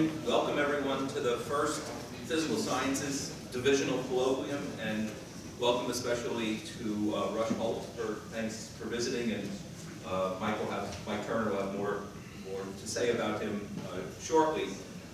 Welcome everyone to the first Physical Sciences Divisional Colloquium, and welcome especially to Rush Holt. Thanks for visiting, and Mike Turner will have more to say about him shortly.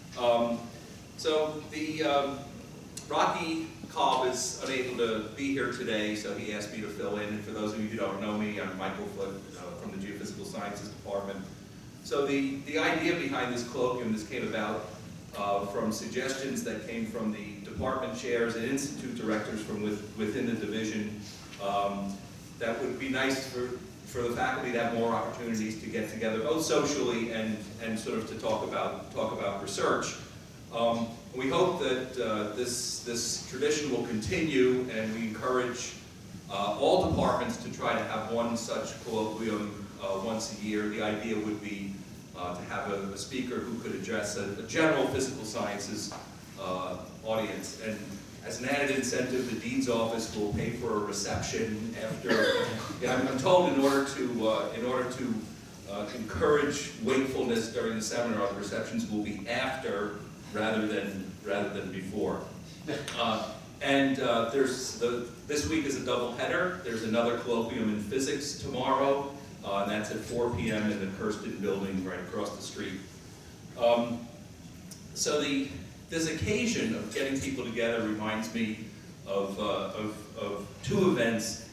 So Rocky Cobb is unable to be here today, so he asked me to fill in. And for those of you who don't know me, I'm Michael Foote from the Geophysical Sciences Department. So the idea behind this colloquium, this came about from suggestions that came from the department chairs and institute directors from within the division. That would be nice for the faculty to have more opportunities to get together, both socially and sort of to talk about research. We hope that this tradition will continue, and we encourage all departments to try to have one such colloquium once a year. The idea would be to have a speaker who could address a general physical sciences audience. And as an added incentive, the Dean's Office will pay for a reception after. I'm told in order to encourage wakefulness during the seminar, the receptions will be after rather than before. This week is a double header. There's another colloquium in physics tomorrow. And that's at 4 p.m. in the Kirsten building right across the street. So this occasion of getting people together reminds me of two events.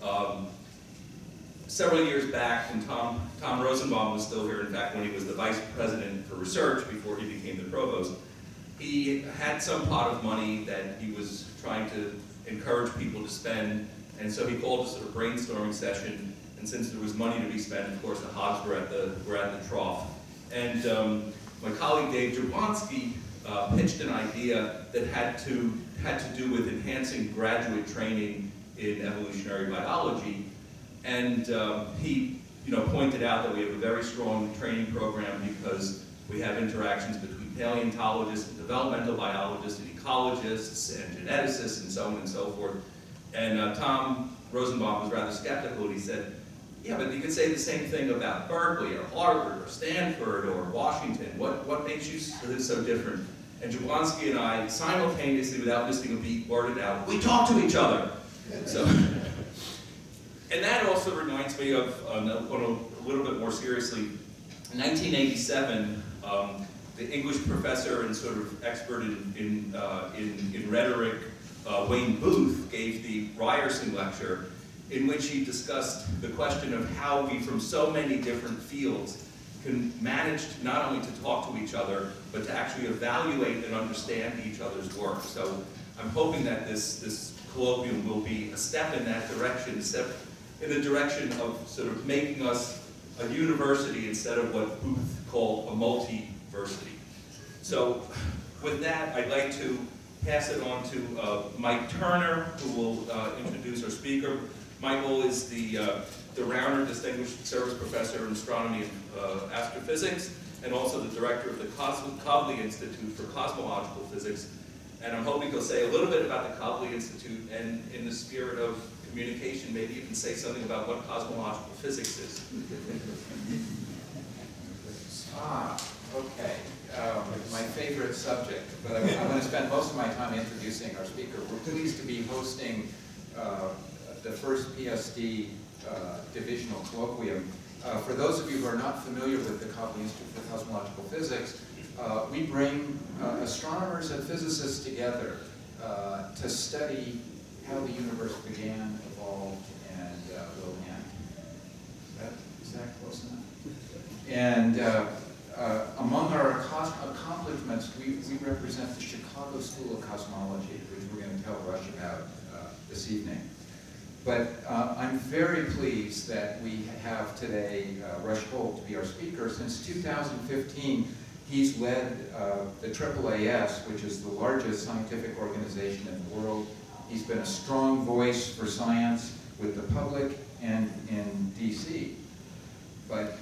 Several years back, when Tom Rosenbaum was still here, in fact, when he was the vice president for research before he became the provost, he had some pot of money that he was trying to encourage people to spend, and so he called a sort of brainstorming session. And since there was money to be spent, of course, the hogs were at the trough. And my colleague Dave Jablonski pitched an idea that had to do with enhancing graduate training in evolutionary biology. And he, pointed out that we have a very strong training program because we have interactions between paleontologists and developmental biologists and ecologists and geneticists and so on and so forth. And Tom Rosenbaum was rather skeptical, and he said, yeah, but you could say the same thing about Berkeley or Harvard or Stanford or Washington. What makes you so different? And Jablonski and I simultaneously, without missing a beat, blurted out, "We talk to each other." So, and that also reminds me of, a little bit more seriously, in 1987, the English professor and sort of expert in rhetoric, Wayne Booth, gave the Ryerson lecture, in which he discussed the question of how we, from so many different fields, can manage not only to talk to each other, but to actually evaluate and understand each other's work. So I'm hoping that this colloquium will be a step in that direction, a step in the direction of sort of making us a university instead of what Booth called a multi-versity. So with that, I'd like to pass it on to Mike Turner, who will introduce our speaker. Michael is the Rauner Distinguished Service Professor in Astronomy and Astrophysics, and also the director of the Cobley Institute for Cosmological Physics. And I'm hoping he'll say a little bit about the Cobley Institute, and in the spirit of communication, maybe you can say something about what cosmological physics is. Okay. My favorite subject, but I'm going to spend most of my time introducing our speaker. We're pleased to be hosting the first PSD divisional colloquium. For those of you who are not familiar with the Cobley Institute for Cosmological Physics, we bring astronomers and physicists together to study how the universe began, evolved, and will end. Is that close enough? And among our accomplishments, we represent the Chicago School of Cosmology, which we're going to tell Rush about this evening. But I'm very pleased that we have today Rush Holt to be our speaker. Since 2015, he's led the AAAS, which is the largest scientific organization in the world. He's been a strong voice for science with the public and in DC. But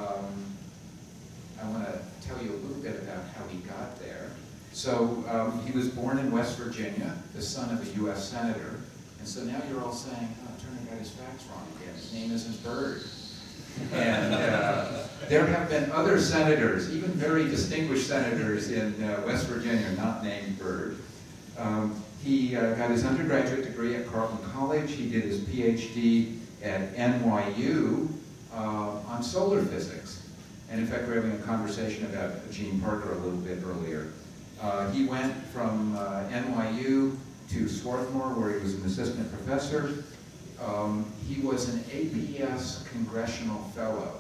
I want to tell you a little bit about how he got there. So he was born in West Virginia, the son of a U.S. senator. And so now you're all saying, oh, Turner got his facts wrong again. His name isn't Bird. And there have been other senators, even very distinguished senators in West Virginia, not named Byrd. He got his undergraduate degree at Carleton College. He did his PhD at NYU on solar physics. And in fact, we're having a conversation about Gene Parker a little bit earlier. He went from NYU to Swarthmore, where he was an assistant professor. He was an APS Congressional Fellow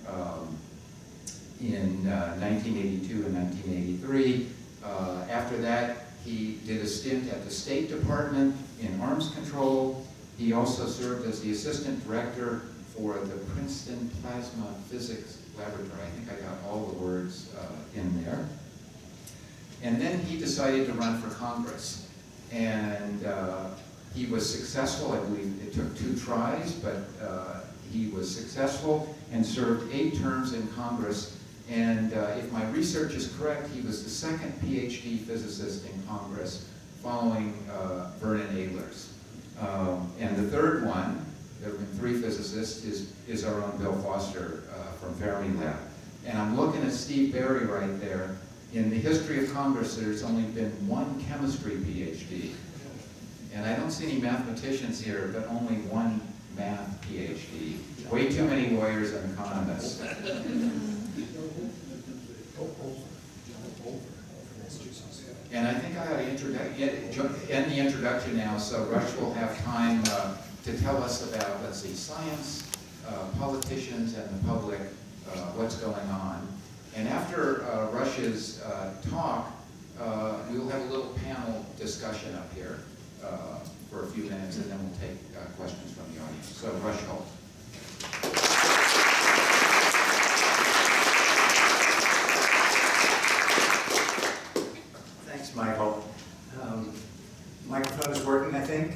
in 1982 and 1983. After that, he did a stint at the State Department in arms control. He also served as the assistant director for the Princeton Plasma Physics Laboratory. I think I got all the words in there. And then he decided to run for Congress. And he was successful. I believe it took 2 tries, but he was successful and served 8 terms in Congress. And if my research is correct, he was the 2nd PhD physicist in Congress, following Vernon Ehlers. And the 3rd one, there have been 3 physicists, is our own Bill Foster from Fermilab. And I'm looking at Steve Barry right there. In the history of Congress, there's only been 1 chemistry PhD. And I don't see any mathematicians here, but only 1 math PhD. Way too many lawyers and economists. And I think I ought to end the introduction now, so Rush will have time to tell us about, let's see, science, politicians, and the public, what's going on. And after Rush's talk, we'll have a little panel discussion up here for a few minutes, and then we'll take questions from the audience. So, Rush Holt. Thanks, Michael. Microphone is working, I think.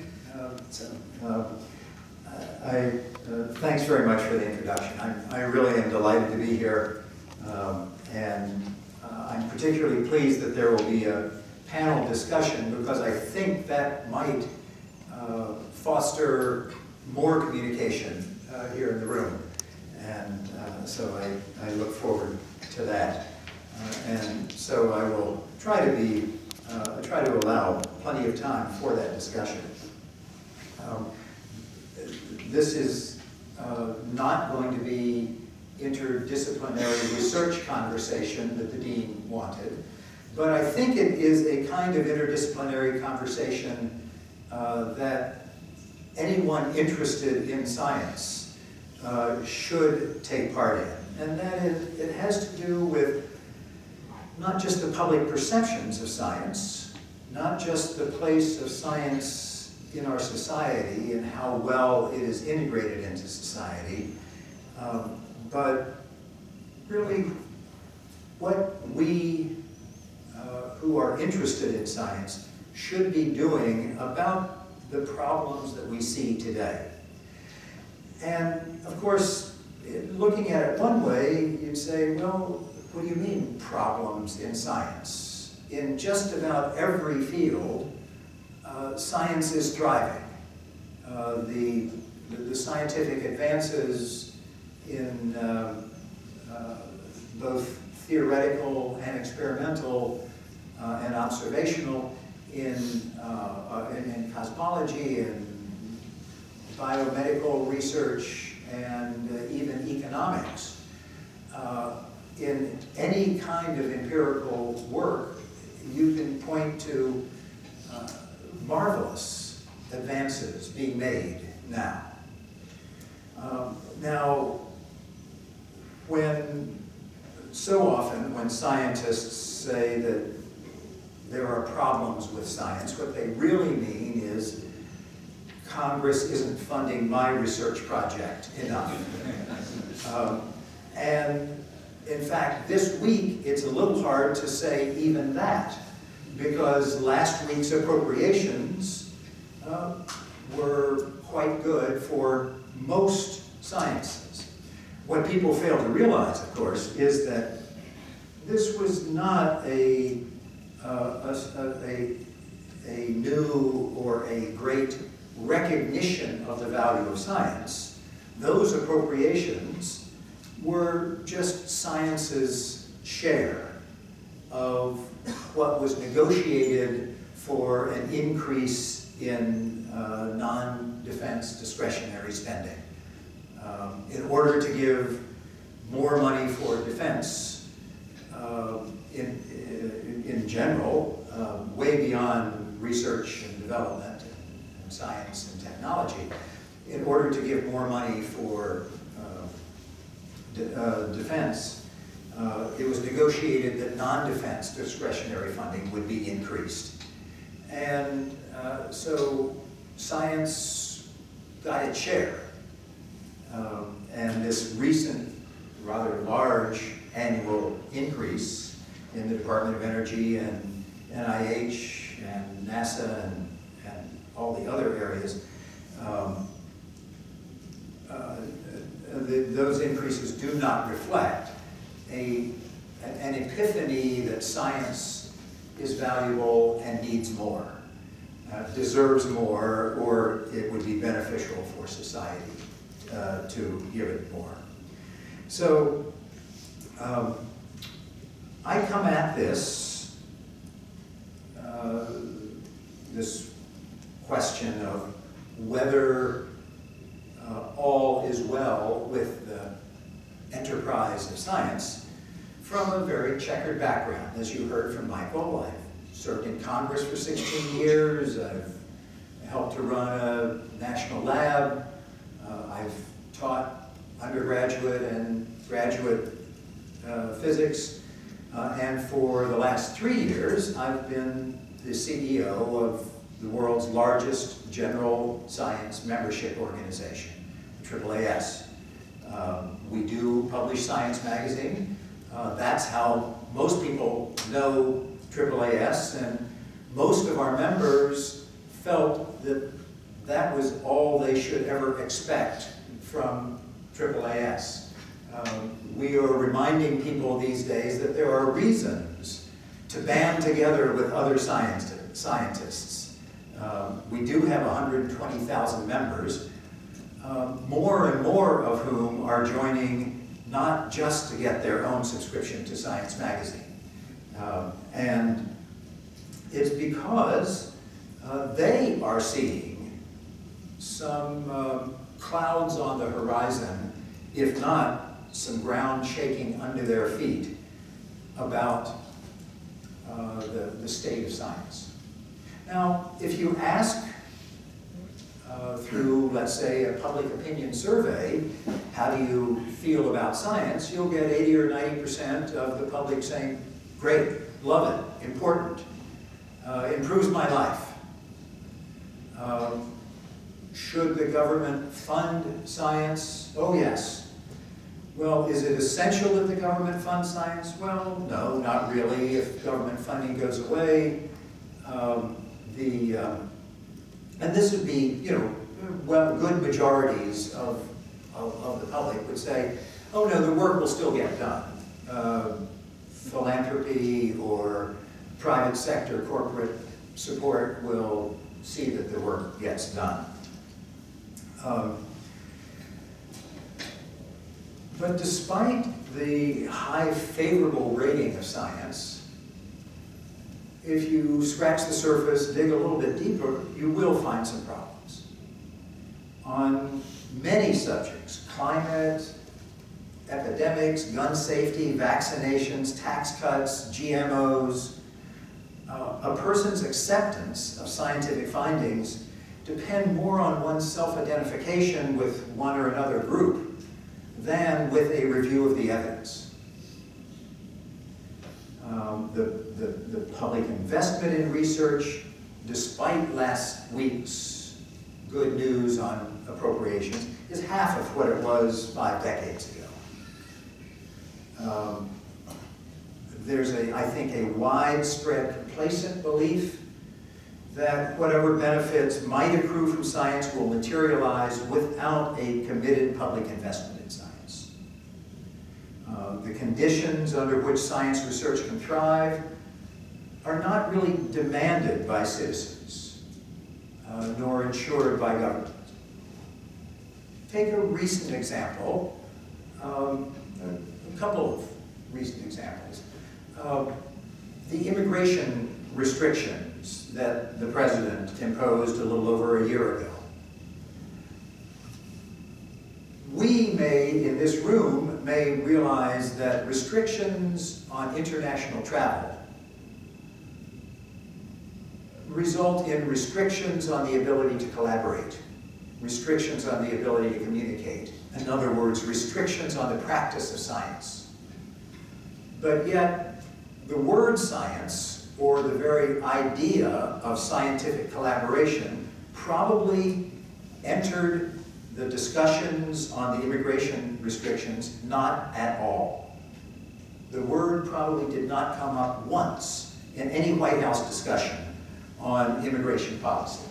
Thanks very much for the introduction. I really am delighted to be here, and I'm particularly pleased that there will be a panel discussion, because I think that might foster more communication here in the room, and so I look forward to that. And so I will try to allow plenty of time for that discussion. This is not going to be interdisciplinary research conversation that the Dean wanted, but I think it is a kind of interdisciplinary conversation that anyone interested in science should take part in. And that is, it has to do with not just the public perceptions of science, not just the place of science in our society and how well it is integrated into society, but really what we who are interested in science should be doing about the problems that we see today. And of course, looking at it one way, you'd say, well, what do you mean problems in science? In just about every field, science is thriving. The scientific advances in both theoretical and experimental and observational in cosmology and biomedical research and even economics. In any kind of empirical work, you can point to marvelous advances being made now. Now, so often when scientists say that there are problems with science, what they really mean is Congress isn't funding my research project enough. And in fact, this week, it's a little hard to say even that, because last week's appropriations were quite good for most sciences. What people fail to realize, of course, is that this was not a new or a great recognition of the value of science. Those appropriations were just science's share of what was negotiated for an increase in non-defense discretionary spending. In order to give more money for defense in general, way beyond research and development and science and technology, in order to give more money for defense, it was negotiated that non-defense discretionary funding would be increased. And so science got its share. And this recent, rather large annual increase in the Department of Energy and NIH and NASA and all the other areas, those increases do not reflect an epiphany that science is valuable and needs more, deserves more, or it would be beneficial for society to give it more. So I come at this, this question of whether all is well with the enterprise of science from a very checkered background. As you heard from Michael, I've served in Congress for 16 years. I've helped to run a national lab. I've taught undergraduate and graduate physics. And for the last 3 years, I've been the CEO of the world's largest general science membership organization, AAAS. We do publish Science Magazine. That's how most people know AAAS, and most of our members felt that that was all they should ever expect from AAAS. We are reminding people these days that there are reasons to band together with other scientists. We do have 120,000 members, more and more of whom are joining not just to get their own subscription to Science Magazine. And it's because they are seeing some clouds on the horizon, if not some ground shaking under their feet about the state of science. Now, if you ask through, let's say, a public opinion survey, how do you feel about science, you'll get 80 or 90% of the public saying, great, love it, important, improves my life. Should the government fund science? Oh, yes. Well, is it essential that the government fund science? Well, no, not really. If government funding goes away, and this would be, well, good majorities of the public would say, oh no, the work will still get done. Philanthropy or private sector corporate support will see that the work gets done. But despite the high favorable rating of science, if you scratch the surface, dig a little bit deeper, you will find some problems. On many subjects, climate, epidemics, gun safety, vaccinations, tax cuts, GMOs, a person's acceptance of scientific findings depend more on one's self-identification with one or another group than with a review of the evidence. The public investment in research, despite last week's good news on appropriations, is half of what it was 5 decades ago. There's, I think, a widespread complacent belief that whatever benefits might accrue from science will materialize without a committed public investment in science. The conditions under which science research can thrive are not really demanded by citizens, nor ensured by government. Take a recent example. A couple of recent examples. The immigration restrictions that the president imposed a little over a year ago. We may, in this room, may realize that restrictions on international travel result in restrictions on the ability to collaborate, restrictions on the ability to communicate. In other words, restrictions on the practice of science. But yet, the word science, or the very idea of scientific collaboration, probably entered the discussions on the immigration restrictions not at all. The word probably did not come up once in any White House discussion on immigration policy.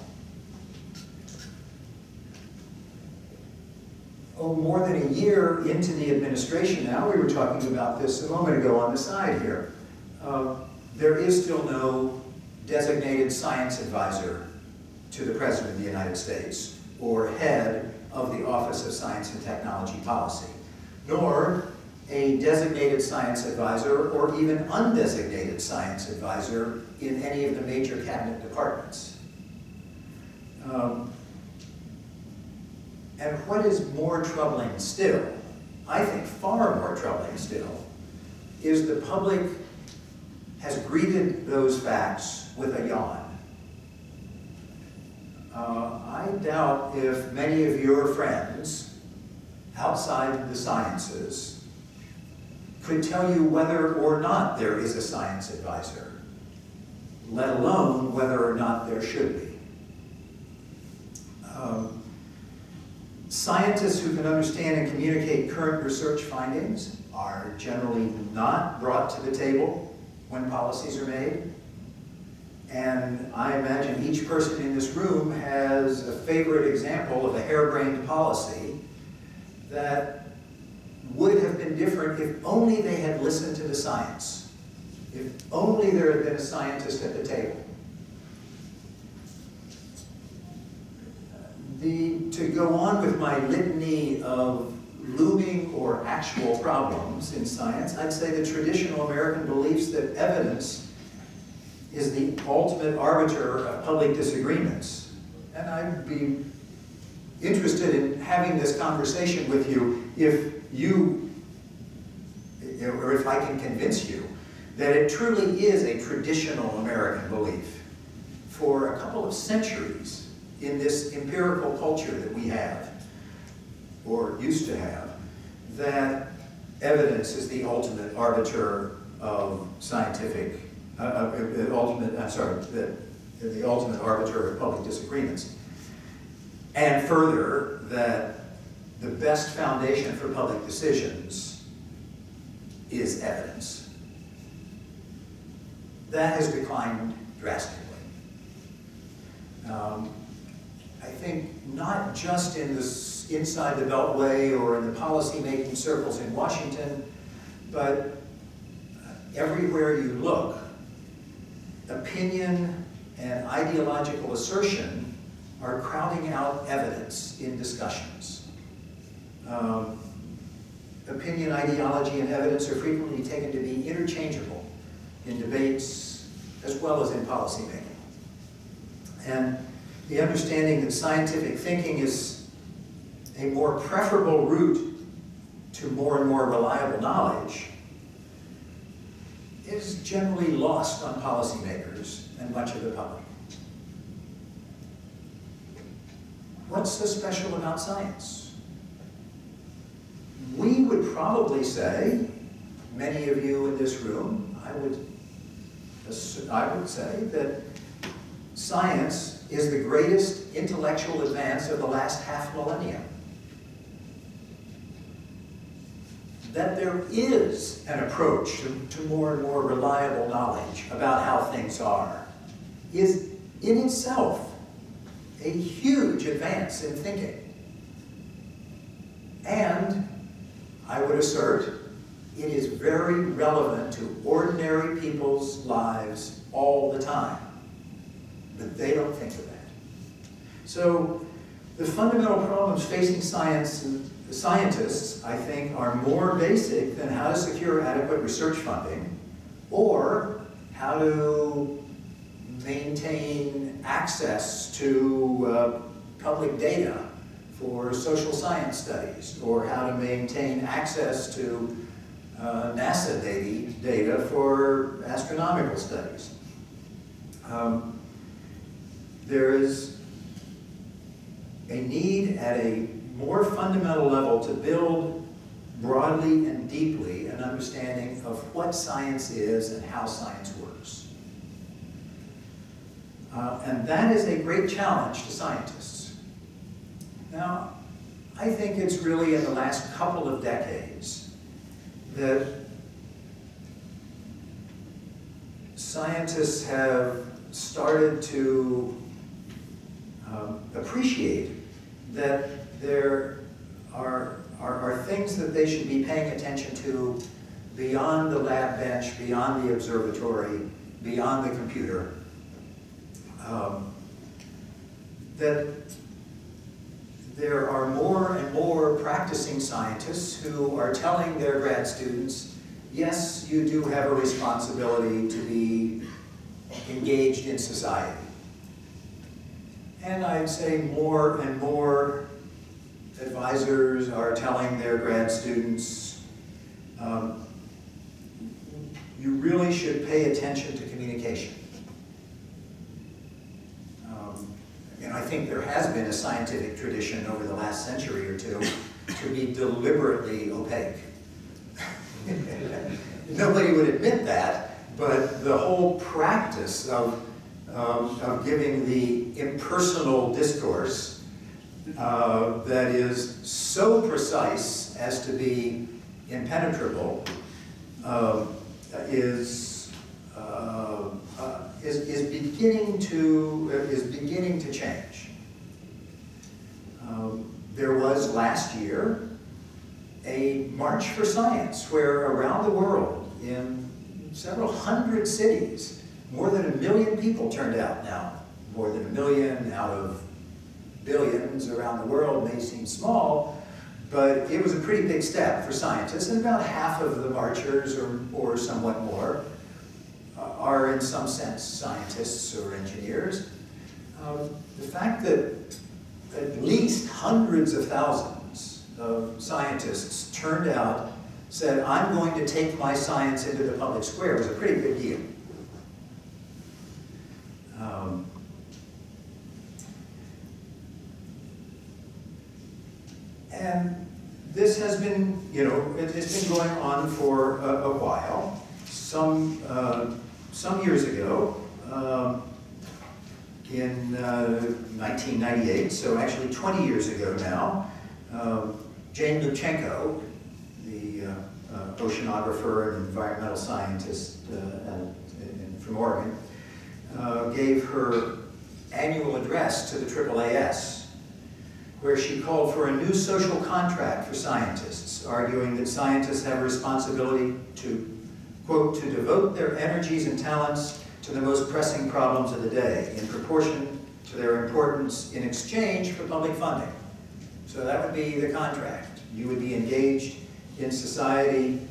Oh, more than a year into the administration now, we were talking about this a moment ago on the side here. There is still no designated science advisor to the President of the United States or head of the Office of Science and Technology Policy, nor a designated science advisor or even undesignated science advisor in any of the major cabinet departments. And what is more troubling still, I think far more troubling still, is the public has greeted those facts with a yawn. I doubt if many of your friends outside the sciences could tell you whether or not there is a science advisor, let alone whether or not there should be. Scientists who can understand and communicate current research findings are generally not brought to the table when policies are made. And I imagine each person in this room has a favorite example of a harebrained policy that would have been different if only they had listened to the science, if only there had been a scientist at the table. To go on with my litany of looming or actual problems in science, I'd say the traditional American beliefs that evidence is the ultimate arbiter of public disagreements. And I'd be interested in having this conversation with you or if I can convince you that it truly is a traditional American belief. For a couple of centuries in this empirical culture that we have, or used to have, that evidence is the ultimate arbiter of scientific, the ultimate arbiter of public disagreements. And further, that the best foundation for public decisions is evidence. That has declined drastically. I think not just inside the Beltway or in the policy-making circles in Washington, but everywhere you look, opinion and ideological assertion are crowding out evidence in discussions. Opinion, ideology, and evidence are frequently taken to be interchangeable in debates as well as in policymaking. And the understanding that scientific thinking is a more preferable route to more and more reliable knowledge is generally lost on policymakers and much of the public. What's so special about science? We would probably say, many of you in this room, I would say that science is the greatest intellectual advance of the last half millennium. That there is an approach to more and more reliable knowledge about how things are is in itself a huge advance in thinking. And I would assert it is very relevant to ordinary people's lives all the time. But they don't think of that. So the fundamental problems facing science scientists, I think, are more basic than how to secure adequate research funding or how to maintain access to public data for social science studies, or how to maintain access to NASA data for astronomical studies. There is a need at a more fundamental level to build broadly and deeply an understanding of what science is and how science works. And that is a great challenge to scientists. Now, I think it's really in the last couple of decades that scientists have started to appreciate that there are things that they should be paying attention to beyond the lab bench, beyond the observatory, beyond the computer. That there are more and more practicing scientists who are telling their grad students, yes, you do have a responsibility to be engaged in society. And I'd say more and more advisors are telling their grad students, you really should pay attention to communication. And I think there has been a scientific tradition over the last century or two to be deliberately opaque. Nobody would admit that, but the whole practice of giving the impersonal discourse that is so precise as to be impenetrable is beginning to change. There was last year a March for Science where around the world in several hundred cities, more than 1 million people turned out. Now, more than 1 million out of billions around the world may seem small, but it was a pretty big step for scientists, and about half of the marchers, or somewhat more, are in some sense scientists or engineers. The fact that at least hundreds of thousands of scientists turned out, said, I'm going to take my science into the public square, was a pretty big deal. And this has been, it's been going on for a while. Some years ago, in 1998, so actually 20 years ago now, Jane Lubchenco, the oceanographer and environmental scientist from Oregon, gave her annual address to the AAAS, where she called for a new social contract for scientists, arguing that scientists have a responsibility to, quote, to devote their energies and talents to the most pressing problems of the day, in proportion to their importance in exchange for public funding. So that would be the contract. You would be engaged in society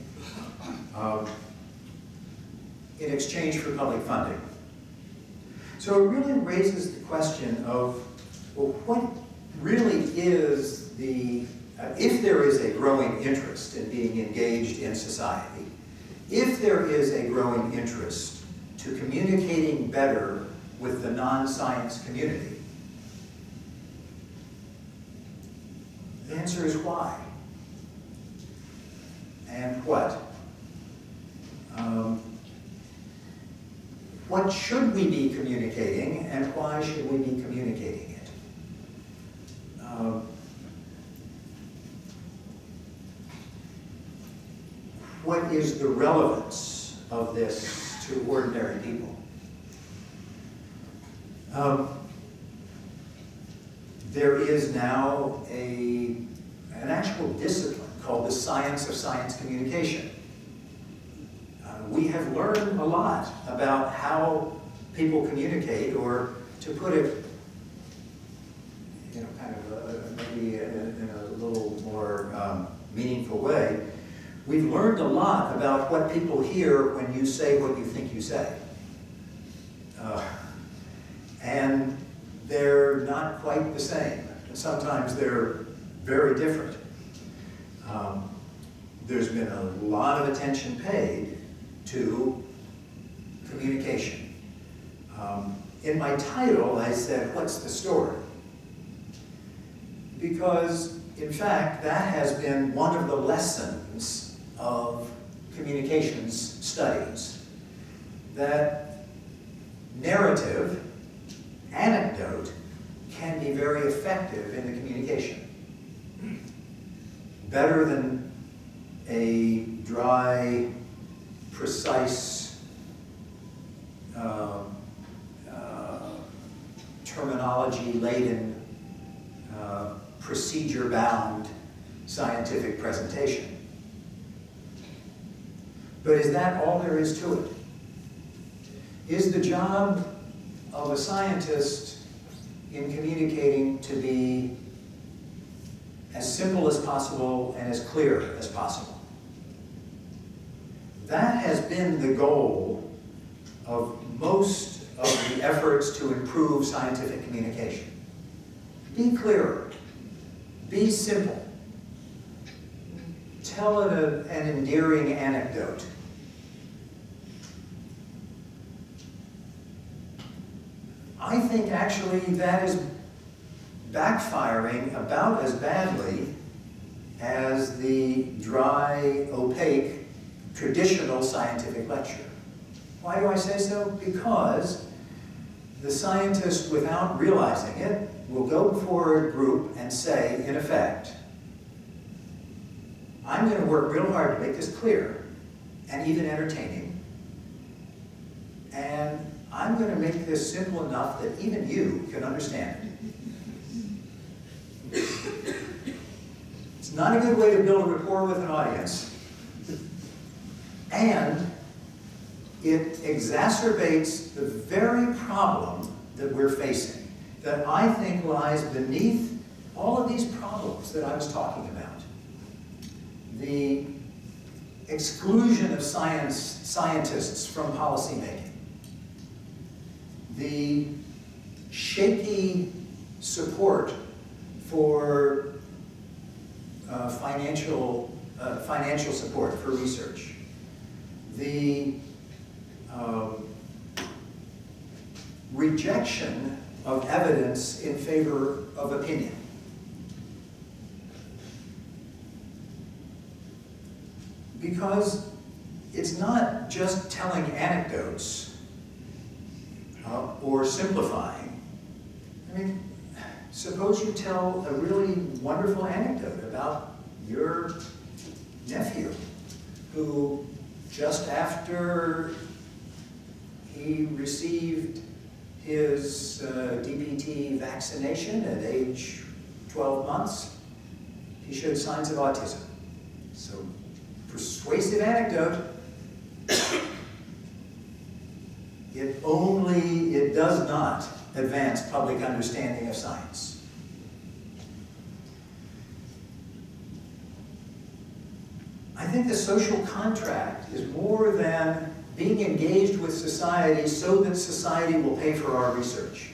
in exchange for public funding. So it really raises the question of, well, what really is the, if there is a growing interest in being engaged in society, if there is a growing interest to communicating better with the non-science community, the answer is why? And what? What should we be communicating, and why should we be communicating it? What is the relevance of this to ordinary people? There is now an actual discipline called the science of science communication. We have learned a lot about how people communicate, or to put it, kind of maybe in a little more meaningful way, we've learned a lot about what people hear when you say what you think you say. And they're not quite the same. Sometimes they're very different. There's been a lot of attention paid to communication. In my title, I said, "What's the story?" Because, in fact, that has been one of the lessons of communications studies, that narrative, anecdote, can be very effective in the communication. Better than a dry, precise, terminology-laden, procedure-bound scientific presentation. But is that all there is to it? Is the job of a scientist in communicating to be as simple as possible and as clear as possible? That has been the goal of most of the efforts to improve scientific communication. Be clearer. Be simple. Tell an endearing anecdote. I think actually that is backfiring about as badly as the dry, opaque, traditional scientific lecture. Why do I say so? Because the scientist, without realizing it, will go before a group and say, in effect, I'm going to work real hard to make this clear and even entertaining, and I'm going to make this simple enough that even you can understand it. It's not a good way to build a rapport with an audience, and it exacerbates the very problem that we're facing, that I think lies beneath all of these problems that I was talking about. The exclusion of scientists from policymaking, the shaky support for financial support for research, the rejection of evidence in favor of opinion. Because it's not just telling anecdotes or simplifying. I mean, suppose you tell a really wonderful anecdote about your nephew who, just after he received his DPT vaccination at age 12 months, he showed signs of autism. So, persuasive anecdote. It does not advance public understanding of science. I think the social contract is more than being engaged with society so that society will pay for our research.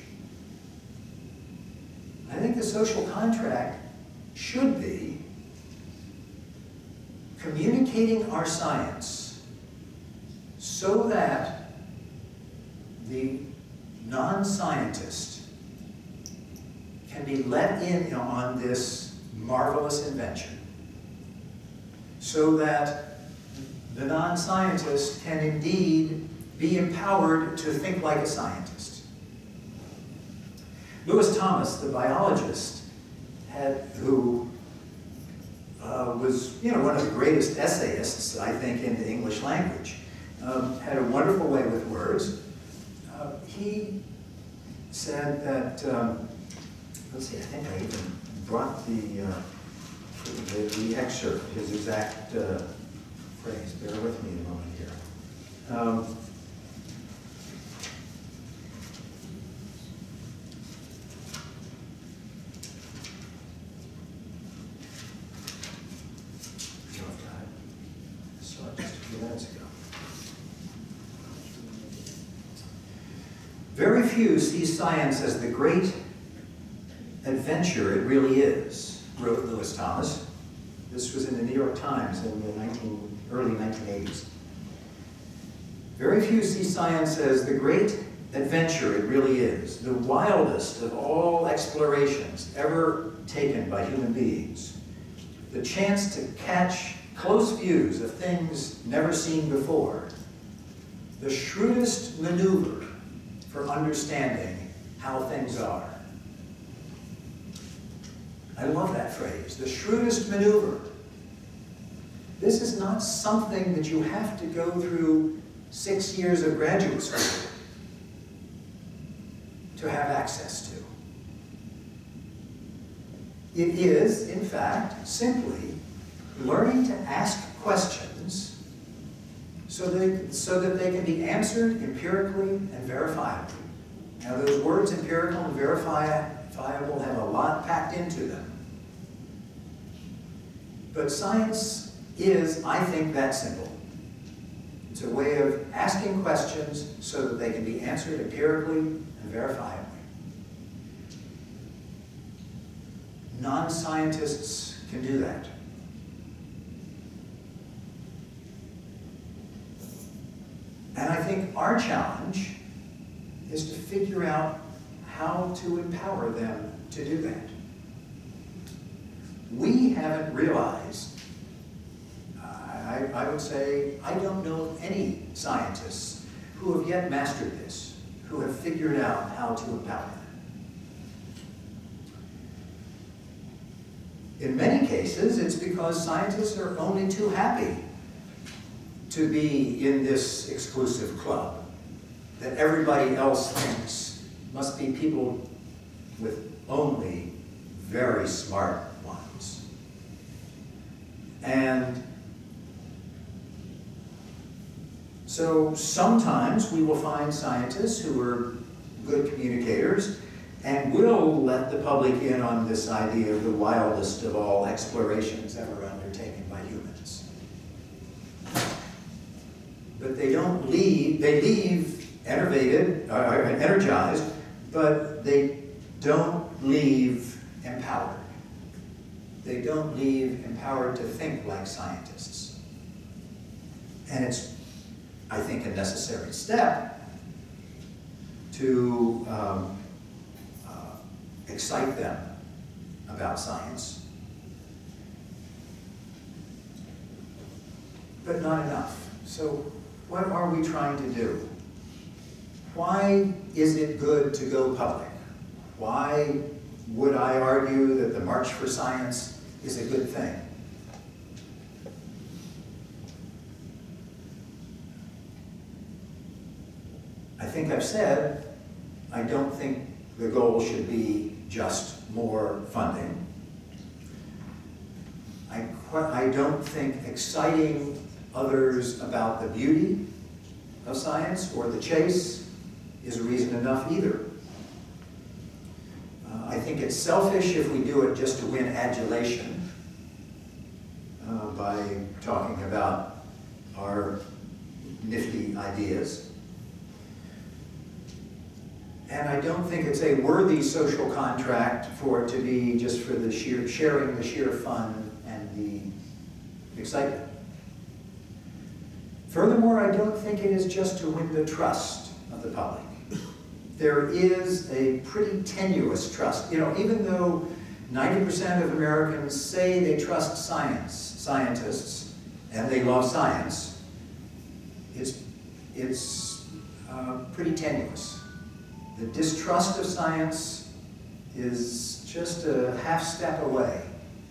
I think the social contract should be communicating our science so that the non-scientist can be let in on this marvelous invention, so that the non-scientist can indeed be empowered to think like a scientist. Lewis Thomas, the biologist, who was one of the greatest essayists, I think, in the English language, had a wonderful way with words. He said that, let's see, I think I even brought the excerpt, his exact phrase. Bear with me a moment here. Very few see science as the great adventure it really is, wrote Lewis Thomas. This was in the New York Times in the early 1980s. Very few see science as the great adventure it really is, the wildest of all explorations ever taken by human beings. The chance to catch close views of things never seen before. The shrewdest maneuver for understanding how things are. I love that phrase, the shrewdest maneuver. This is not something that you have to go through 6 years of graduate school to have access to. It is, in fact, simply learning to ask questions so that they can be answered empirically and verifiably. Now, those words empirical and verifiable have a lot packed into them. But science is, I think, that simple. It's a way of asking questions so that they can be answered empirically and verifiably. Non-scientists can do that. And I think our challenge is to figure out how to empower them to do that. We haven't realized, I would say, I don't know of any scientists who have yet mastered this, who have figured out how to empower them. In many cases, it's because scientists are only too happy to be in this exclusive club that everybody else thinks must be people with only very smart ones. And so sometimes we will find scientists who are good communicators and will let the public in on this idea of the wildest of all explorations ever undertaken by humans. But they don't leave, they leave energized, but they don't leave empowered. They don't leave empowered to think like scientists. And it's, I think, a necessary step to excite them about science. But not enough. So what are we trying to do? Why is it good to go public? Why would I argue that the March for Science is a good thing? I think I've said, I don't think the goal should be just more funding. I don't think exciting others about the beauty of science or the chase is reason enough either. I think it's selfish if we do it just to win adulation by talking about our nifty ideas. And I don't think it's a worthy social contract for it to be just for the sheer sharing the sheer fun and the excitement. Furthermore, I don't think it is just to win the trust of the public. There is a pretty tenuous trust. You know, even though 90% of Americans say they trust scientists, and they love science, it's pretty tenuous. The distrust of science is just a half step away.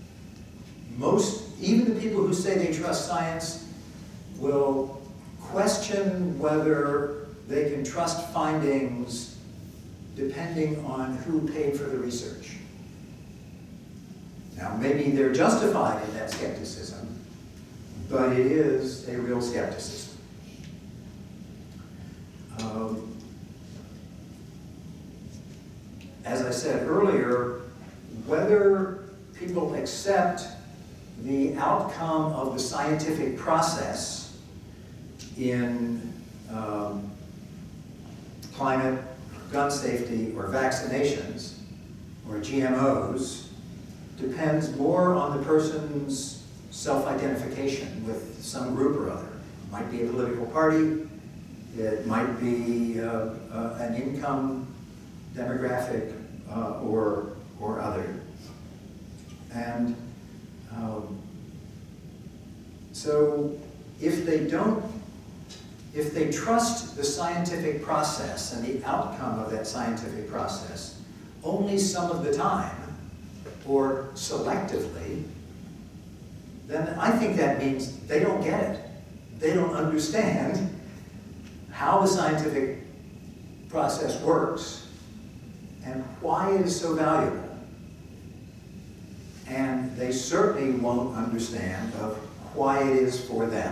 Even the people who say they trust science will question whether they can trust findings depending on who paid for the research. Now, maybe they're justified in that skepticism, but it is a real skepticism. As I said earlier, whether people accept the outcome of the scientific process in climate gun safety or vaccinations or GMOs depends more on the person's self-identification with some group or other. It might be a political party, it might be an income demographic or other. And so if they trust the scientific process and the outcome of that scientific process only some of the time or selectively, then I think that means they don't get it. They don't understand how the scientific process works and why it is so valuable. And they certainly won't understand of why it is for them.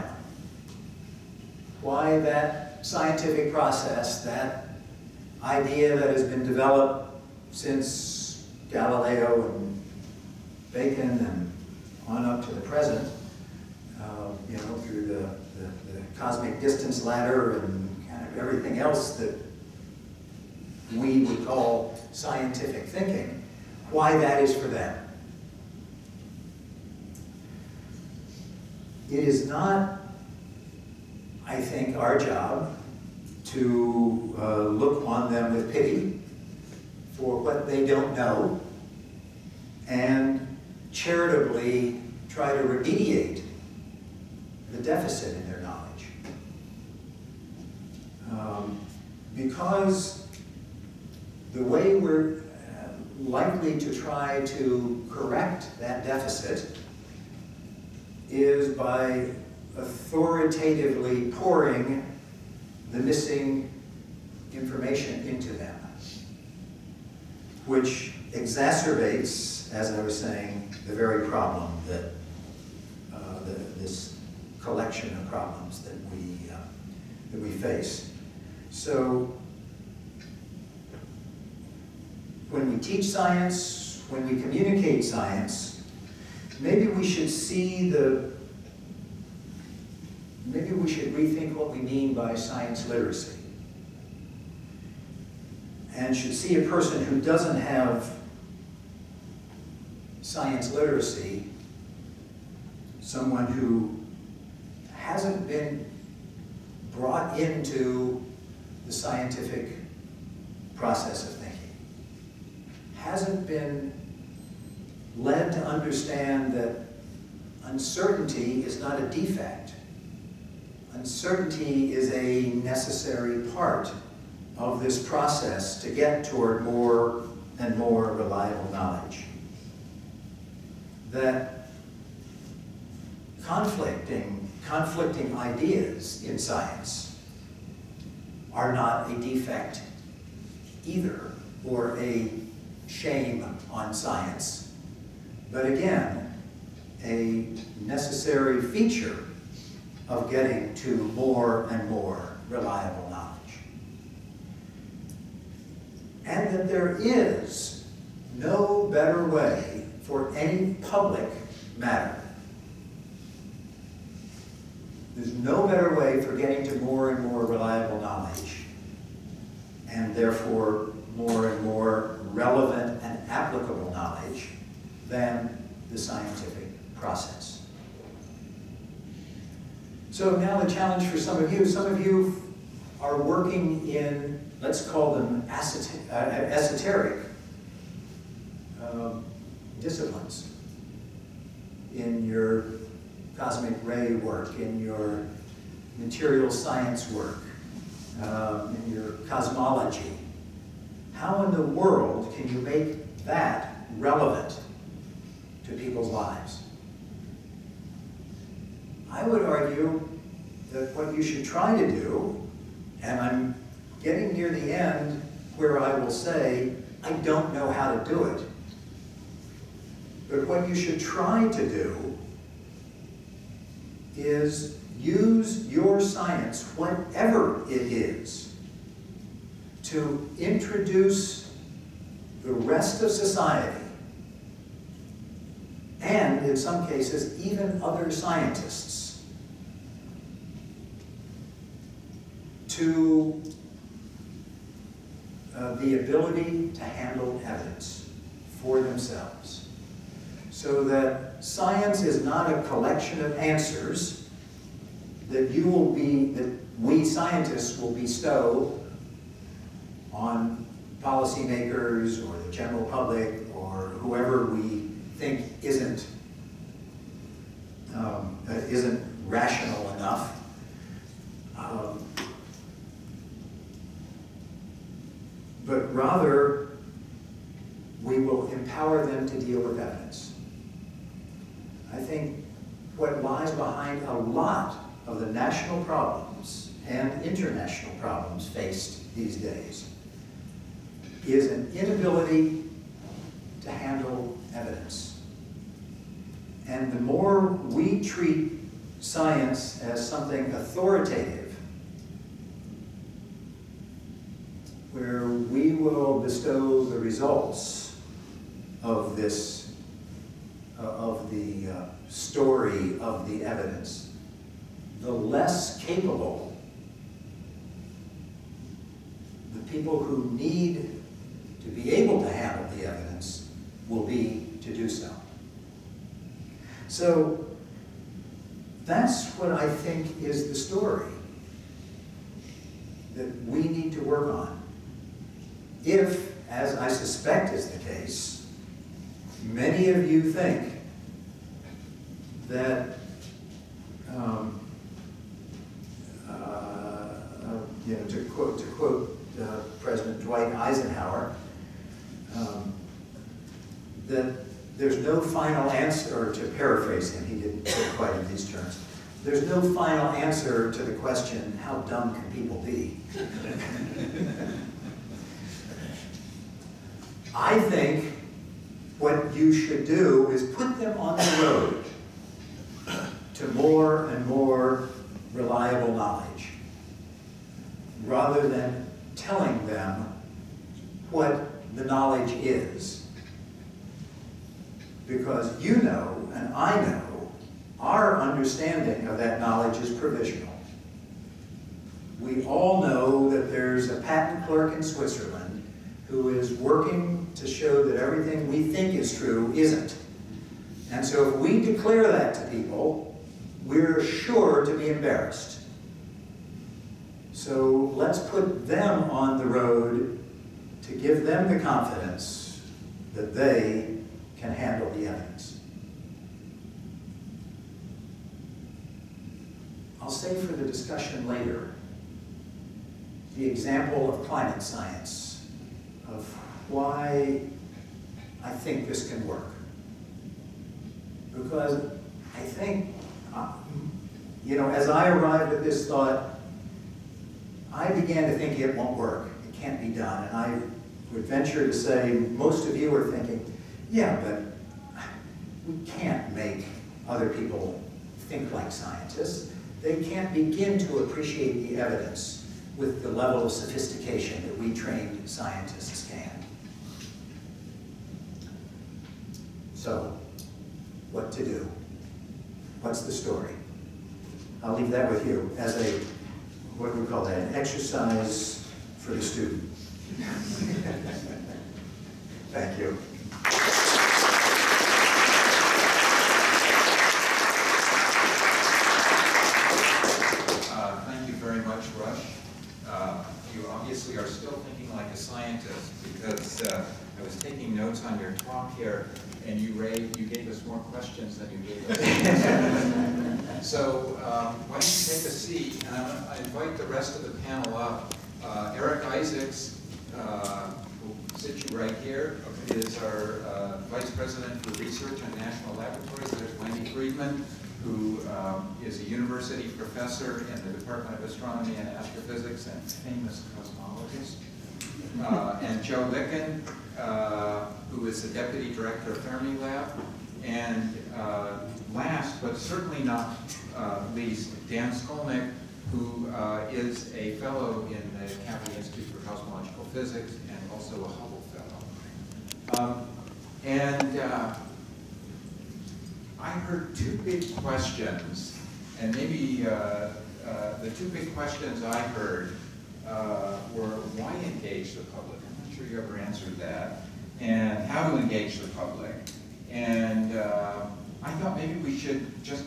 Why that scientific process, that idea that has been developed since Galileo and Bacon and on up to the present, through the cosmic distance ladder and kind of everything else that we would call scientific thinking, why that is for them. It is not, I think, our job to look on them with pity for what they don't know and charitably try to remediate the deficit in their knowledge. Because the way we're likely to try to correct that deficit is by authoritatively pouring the missing information into them, which exacerbates, as I was saying, the very problem that this collection of problems that we face. So when we teach science, when we communicate science, maybe we should rethink what we mean by science literacy. And should see a person who doesn't have science literacy, someone who hasn't been brought into the scientific process of thinking, hasn't been led to understand that uncertainty is not a defect. Uncertainty is a necessary part of this process to get toward more and more reliable knowledge. That conflicting ideas in science are not a defect either, or a shame on science, but again, a necessary feature of getting to more and more reliable knowledge. And that there is no better way for any public matter. There's no better way for getting to more and more reliable knowledge, and therefore more and more relevant and applicable knowledge than the scientific process. So now the challenge for some of you are working in, let's call them esoteric disciplines in your cosmic ray work, in your material science work, in your cosmology. How in the world can you make that relevant to people's lives? I would argue that what you should try to do, and I'm getting near the end where I will say, I don't know how to do it, but what you should try to do is use your science, whatever it is, to introduce the rest of society, and in some cases, even other scientists, to the ability to handle evidence for themselves, so that science is not a collection of answers that we scientists will bestow on policymakers or the general public or whoever we think isn't rational enough. But rather, we will empower them to deal with evidence. I think what lies behind a lot of the national problems and international problems faced these days is an inability to handle evidence. And the more we treat science as something authoritative, where we will bestow the results of this, of the story of the evidence, the less capable the people who need to be able to handle the evidence will be to do so. So that's what I think is the story that we need to work on. If, as I suspect is the case, many of you think that to quote President Dwight Eisenhower, that there's no final answer, or to paraphrase him, he didn't put it quite in these terms, there's no final answer to the question, how dumb can people be? I think what you should do is put them on the road to more and more reliable knowledge, rather than telling them what the knowledge is. Because you know, and I know, our understanding of that knowledge is provisional. We all know that there's a patent clerk in Switzerland who is working to show that everything we think is true isn't. And so if we declare that to people, we're sure to be embarrassed. So let's put them on the road to give them the confidence that they can handle the evidence. I'll save for the discussion later the example of climate science, of why I think this can work. Because I think, as I arrived at this thought, I began to think it won't work. It can't be done. And I would venture to say most of you are thinking, yeah, but we can't make other people think like scientists. They can't begin to appreciate the evidence with the level of sophistication that we trained scientists can. So, what to do? What's the story? I'll leave that with you as a, what do we call that, an exercise for the student. Thank you. Thank you very much, Rush. You obviously are still thinking like a scientist, because I was taking notes on your talk here, and you gave us more questions than you gave us answers. So why don't you take a seat, and I invite the rest of the panel up. Eric Isaacs, who sits you right here, is our Vice President for Research on National Laboratories. There's Wendy Friedman, who is a university professor in the Department of Astronomy and Astrophysics and famous cosmologist. And Joe Licken, who is the Deputy Director of Fermilab. And last, but certainly not least, Dan Skolnick, who is a fellow in the Kavli Institute for Cosmological Physics and also a Hubble Fellow. I heard two big questions, and maybe the two big questions I heard were, why engage the public in you ever answered that, and how to engage the public. And I thought maybe we should just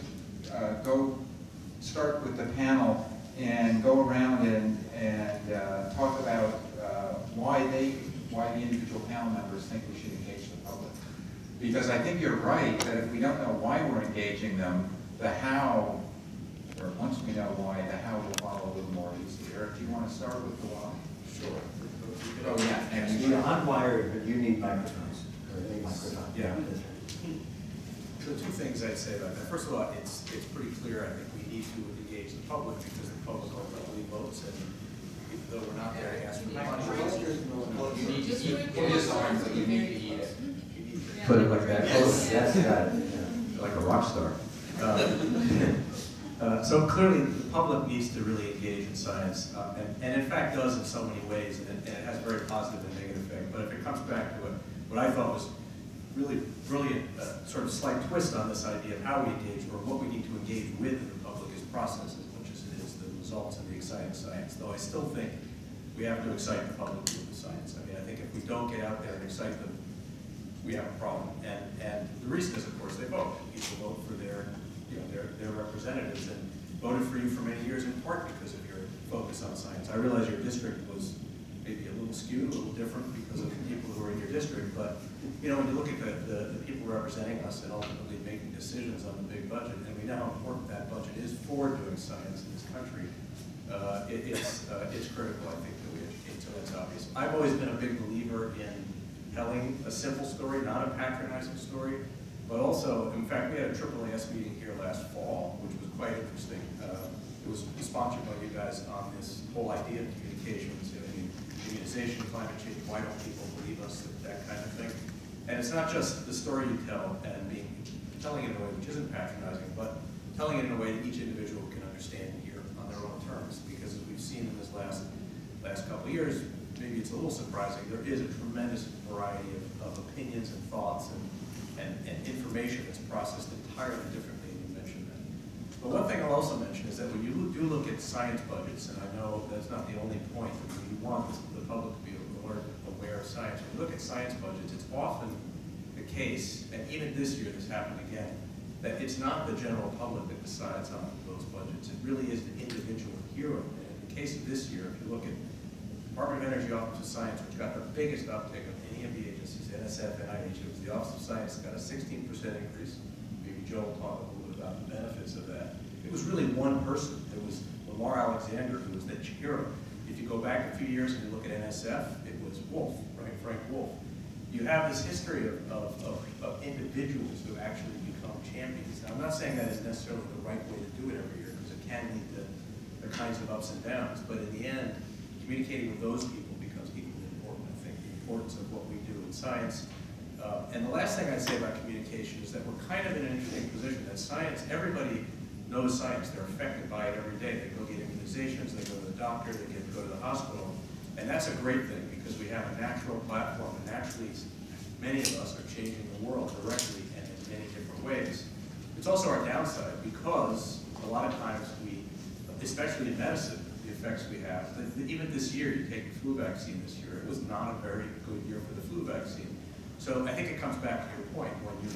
start with the panel and go around and talk about why the individual panel members think we should engage the public. Because I think you're right that if we don't know why we're engaging them, the how, or once we know why, the how will follow a little more easily. Eric, do you want to start with the why? Sure. Oh, yeah. And You're unwired, but you need microphones, or a microphone. Yeah. So two things I'd say about that. First of all, it's pretty clear, I think we need to engage the public because the public ultimately votes, and even though we're not there to ask for money. you need to eat, it is on, but you need to eat it. Put it like that. Yes, got it. Like a rock star. So clearly, the public needs to really engage in science, and in fact does in so many ways, and it has a very positive and negative effect. But if it comes back to what I thought was really brilliant, sort of slight twist on this idea of how we engage, or what we need to engage with in the public is process as much as it is the results and the exciting science. Though I still think we have to excite the public with the science. I mean, I think if we don't get out there and excite them, we have a problem. And the reason is, of course, they vote. People vote for their representatives, and voted for you for many years in part because of your focus on science. I realize your district was maybe a little skewed, a little different because of the people who are in your district, but when you look at the people representing us and ultimately making decisions on the big budget, and we know how important that budget is for doing science in this country, it's critical, I think, that we educate, so that's obvious. I've always been a big believer in telling a simple story, not a patronizing story, but also, in fact, we had a AAAS meeting here last fall, which was quite interesting. It was sponsored by you guys on this whole idea of communications, immunization, climate change, why don't people believe us, that kind of thing. And it's not just the story you tell and telling it in a way which isn't patronizing, but telling it in a way that each individual can understand and hear on their own terms. Because as we've seen in this last couple of years, maybe it's a little surprising, there is a tremendous variety of opinions and thoughts and information that's processed entirely differently, and you mentioned that. But one thing I'll also mention is that when you do look at science budgets, and I know that's not the only point, you want the public to be aware of science. When you look at science budgets, it's often the case, and even this year this happened again, that it's not the general public that decides on those budgets. It really is the individual hero. And in the case of this year, if you look at Department of Energy Office of Science, which got the biggest uptick of any of the agencies, NSF, NIH, it was the Office of Science that got a 16% increase. Maybe Joe will talk a little bit about the benefits of that. It was really one person. It was Lamar Alexander, who was the hero. If you go back a few years and you look at NSF, it was Wolf, right? Frank Wolf. You have this history of individuals who actually become champions. Now, I'm not saying that is necessarily the right way to do it every year, because it can lead to the kinds of ups and downs, but in the end, communicating with those people becomes equally important, I think, the importance of what we do in science. And the last thing I'd say about communication is that we're kind of in an interesting position that science, everybody knows science. They're affected by it every day. They go get immunizations, they go to the doctor, they get to go to the hospital. And that's a great thing because we have a natural platform, and naturally many of us are changing the world directly and in many different ways. It's also our downside because a lot of times we, especially in medicine, the effects we have, even this year, you take the flu vaccine this year, it was not a very good year for the flu vaccine. So I think it comes back to your point,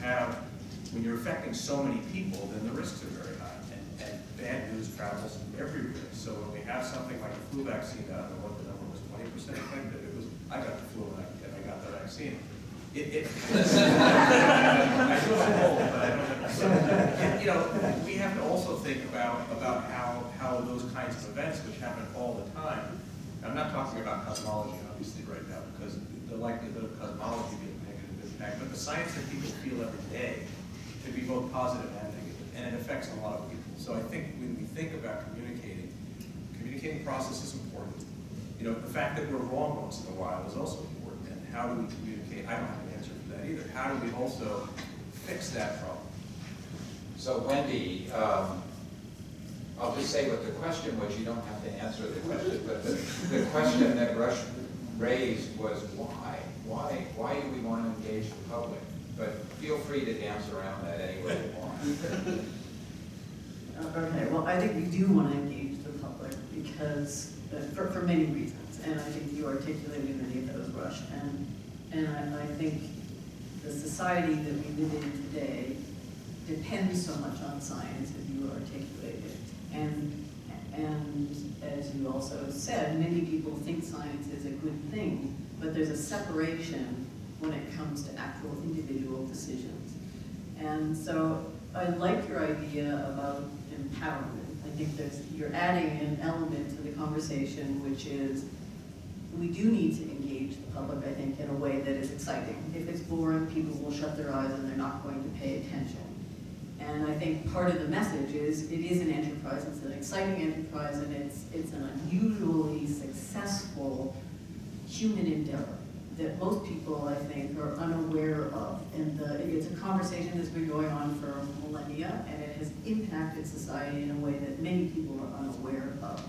when you're affecting so many people, then the risks are very high, and bad news travels everywhere. So when we have something like a flu vaccine, I don't know what the number was, 20% effective, I got the flu and I got the vaccine. I feel old, but I don't know. We have to also think about how those kinds of events, which happen all the time, I'm not talking about cosmology, obviously, right now, because the likelihood of cosmology being a negative impact, but the science that people feel every day can be both positive and negative, and it affects a lot of people. So I think when we think about communicating process is important. The fact that we're wrong once in a while is also important, and how do we communicate? I don't have an answer for that either. How do we also fix that problem? So Wendy, I'll just say what the question was. You don't have to answer the question, but the question that Rush raised was why? Why do we want to engage the public? But feel free to dance around that any way you want. Okay, well, I think we do want to engage the public because, for many reasons, and I think you articulated many of those, Rush. rush. And I think the society that we live in today depends so much on science, as you articulated. And as you also said, many people think science is a good thing, but there's a separation when it comes to actual individual decisions. And so I like your idea about empowerment. I think you're adding an element to the conversation, which is we do need to engage the public, I think, in a way that is exciting. If it's boring, people will shut their eyes and they're not going to pay attention. And I think part of the message is it is an enterprise, it's an exciting enterprise, and it's an unusually successful human endeavor that most people, I think, are unaware of. And it's a conversation that's been going on for millennia, and it has impacted society in a way that many people are unaware of.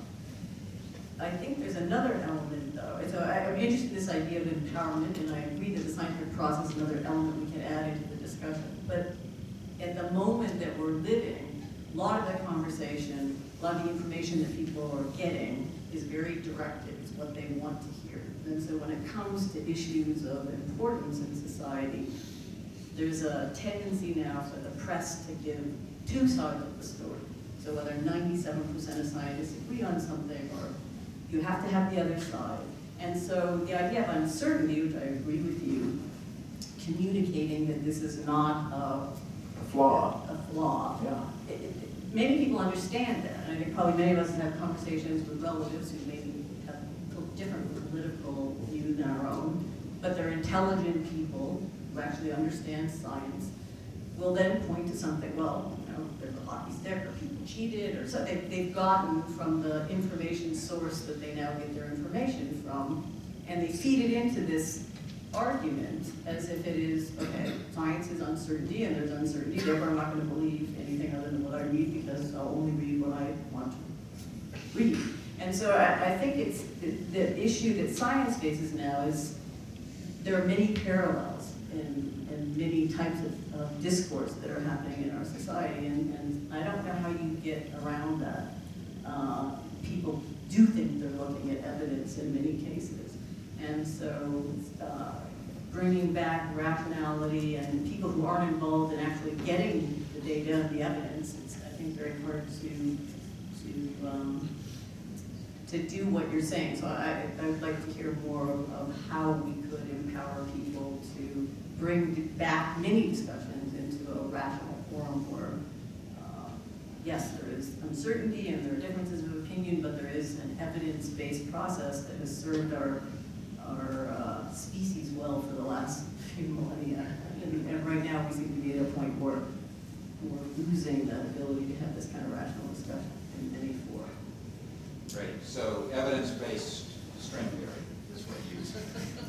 I think there's another element, though. So I'm interested in this idea of empowerment, and I agree that the scientific process is another element we can add into the discussion. But at the moment that we're living, a lot of that conversation, a lot of the information that people are getting is very directed. It's what they want to hear. And so when it comes to issues of importance in society, there's a tendency now for the press to give two sides of the story. So whether 97% of scientists agree on something, or you have to have the other side. And so the idea of uncertainty, which I agree with you, communicating that this is not a flaw. Yeah. Many people understand that. And I think probably many of us have conversations with relatives who maybe have a different political view than our own, but they're intelligent people who actually understand science, will then point to something, well, you know, there's a hockey stick, or people cheated, or so they've gotten from the information source that they now get their information from, and they feed it into this argument as if it is, okay, science is uncertainty, and there's uncertainty, therefore I'm not going to believe anything other than what I read, because I'll only read what I want to read. And so I think it's the issue that science faces now is there are many parallels in many types of discourse that are happening in our society, and I don't know how you get around that. People do think they're looking at evidence in many cases, and so bringing back rationality and people who aren't involved in actually getting the data and the evidence, it's, I think, very hard to do what you're saying. So I would like to hear more of how we could empower people to bring back many discussions into a rational forum where, yes, there is uncertainty and there are differences of opinion, but there is an evidence-based process that has served our species well for the last few millennia. And right now we seem to be at a point where we're losing that ability to have this kind of rational discussion in many forums. Right, so evidence-based string theory is what you use.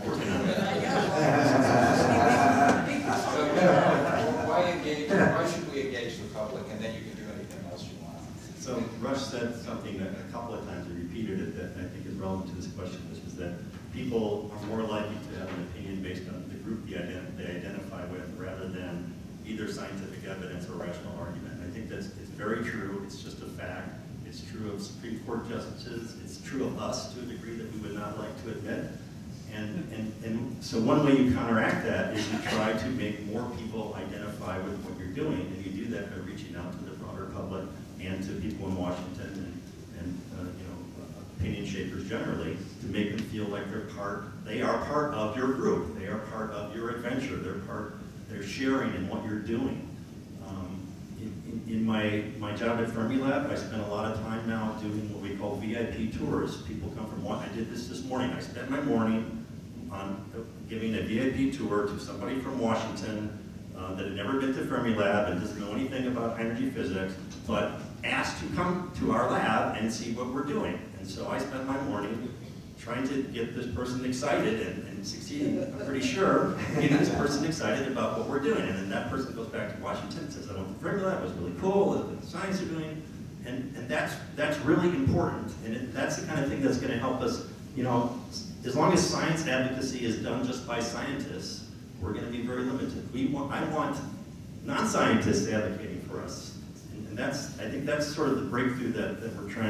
Why should we engage the public, and then you can do anything else you want? So Rush said something that a couple of times, he repeated it, that I think is relevant to this question, which is that people are more likely to have an opinion based on the group they identify with, rather than either scientific evidence or rational argument. I think it's very true. It's just a fact. It's true of Supreme Court justices. It's true of us to a degree that we would not like to admit. And so one way you counteract that is you try to make more people identify with what you're doing, and you do that by reaching out to the broader public and to people in Washington and opinion shapers generally, to make them feel like they are part of your group. They are part of your adventure. They're sharing in what you're doing. In my job at Fermilab, I spend a lot of time now doing what we call VIP tours. People come from I did this morning. I spent my morning on giving a VIP tour to somebody from Washington that had never been to Fermilab and doesn't know anything about energy physics, but asked to come to our lab and see what we're doing. And so I spent my morning trying to get this person excited and succeeding, I'm pretty sure, getting this person excited about what we're doing. And then that person goes back to Washington and says, I went to Fermilab, it was really cool, the science you're doing. And that's really important. And that's the kind of thing that's going to help us, as long as science advocacy is done just by scientists, we're going to be very limited. I want non-scientists advocating for us. And I think that's sort of the breakthrough that we're trying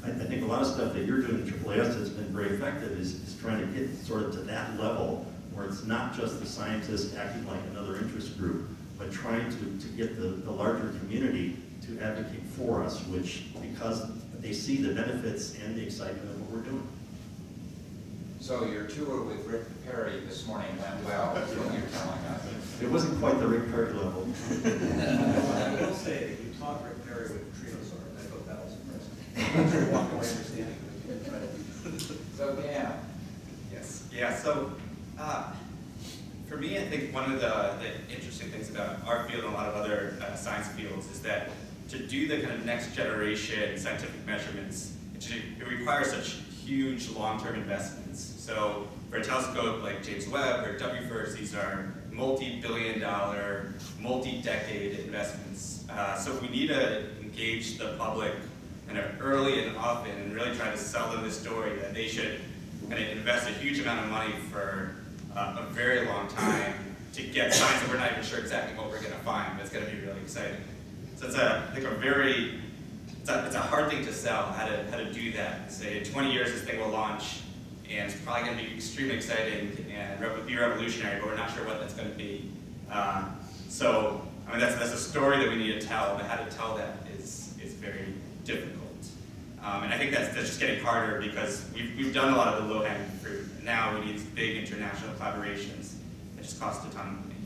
I think a lot of stuff that you're doing at AAAS that's been very effective is trying to get sort of to that level where it's not just the scientists acting like another interest group, but trying to get the larger community to advocate for us, which, because they see the benefits and the excitement of what we're doing. So your tour with Rick Perry this morning went well, is what you're telling us. It wasn't quite the Rick Perry level. I will say, that you taught Rick Perry with Triosaur, and I thought that was impressive. I'm sure you walked away understanding it. So, Dan. Yes, yeah, so for me, I think one of the interesting things about our field and a lot of other science fields is that to do the kind of next generation scientific measurements, it requires such huge long-term investments. So for a telescope like James Webb or WFIRST, these are multi-billion-dollar, multi-decade investments. So if we need to engage the public kind of early and often and really try to sell them the story that they should kind of invest a huge amount of money for a very long time to get science that we're not even sure exactly what we're going to find, but it's going to be really exciting. So it's it's a hard thing to sell, how to do that. Say in 20 years this thing will launch, and it's probably going to be extremely exciting and be revolutionary, but we're not sure what that's going to be. So I mean that's a story that we need to tell, but how to tell that is very difficult. And I think that's just getting harder because we've done a lot of the low-hanging fruit. And now we need these big international collaborations that just cost a ton of money.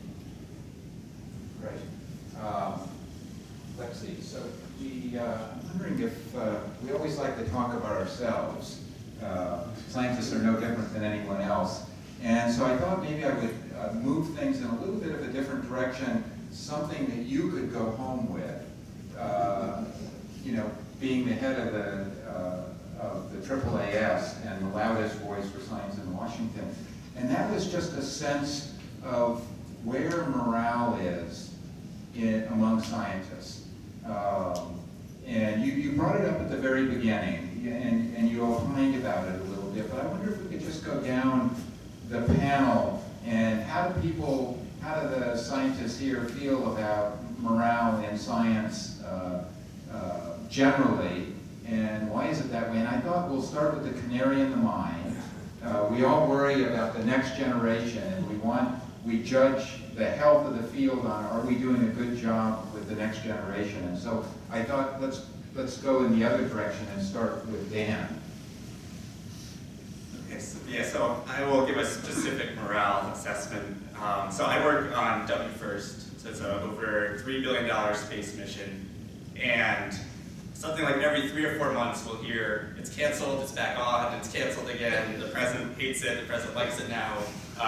Great. Lexi, so I'm wondering if we always like to talk about ourselves. Scientists are no different than anyone else. And so I thought maybe I would move things in a little bit of a different direction, something that you could go home with. Being the head of the AAAS and the loudest voice for science in Washington. And that was just a sense of where morale is among scientists. And you brought it up at the very beginning, and you opined about it a little bit, but I wonder if we could just go down the panel and how do the scientists here feel about morale in science generally, and why is it that way? And I thought we'll start with the canary in the mine. We all worry about the next generation, and we judge the health of the field on are we doing a good job with the next generation. And so I thought let's go in the other direction and start with Dan. Okay, so I will give a specific morale assessment. So I work on WFIRST, so it's a over $3 billion space mission, and something like every 3 or 4 months we'll hear it's canceled, it's back on, it's canceled again, the president hates it, the president likes it now.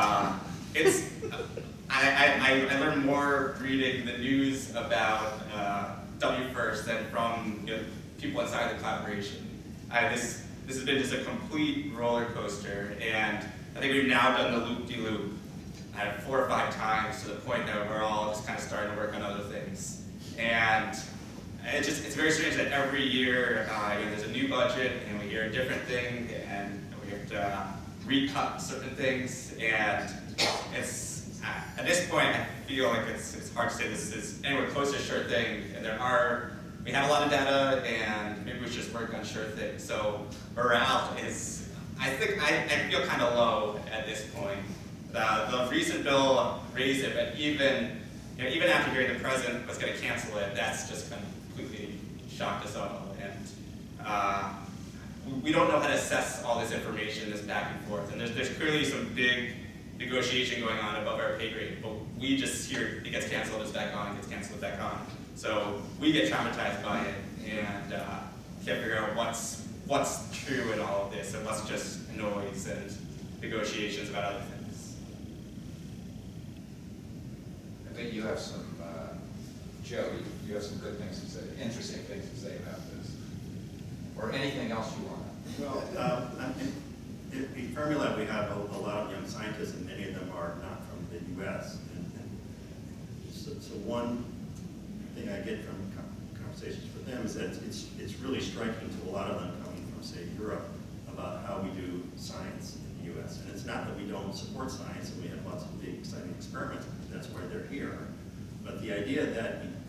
I learn more reading the news about WFIRST than from people inside the collaboration. This has been just a complete roller coaster, and I think we've now done the loop-de-loop 4 or 5 times to the point that we're all just kind of starting to work on other things. And it's very strange that every year there's a new budget and we hear a different thing and we have to recut certain things, and it's at this point I feel like it's hard to say this is anywhere close to a sure thing, and we have a lot of data and maybe we should just work on sure things. So morale is, I feel kind of low at this point. The recent bill raised it, but even after hearing the president was going to cancel it, that's just completely shocked us all. And we don't know how to assess all this information, this back and forth. And there's clearly some big negotiation going on above our pay grade, but we just hear it gets canceled, it's back on, it gets canceled, it's back on. So we get traumatized by it and can't figure out what's true in all of this and what's just noise and negotiations about other things. I think you have some, Joe, you have some good things to say, interesting things to say about this. Or anything else you want to. Well, in Fermilab we have a lot of young scientists, and many of them are not from the U.S. So one thing I get from conversations with them is that it's really striking to a lot of them coming from, say, Europe, about how we do science in the U.S. And it's not that we don't support science, and we have lots of big, exciting experiments, that's why they're here. But the idea that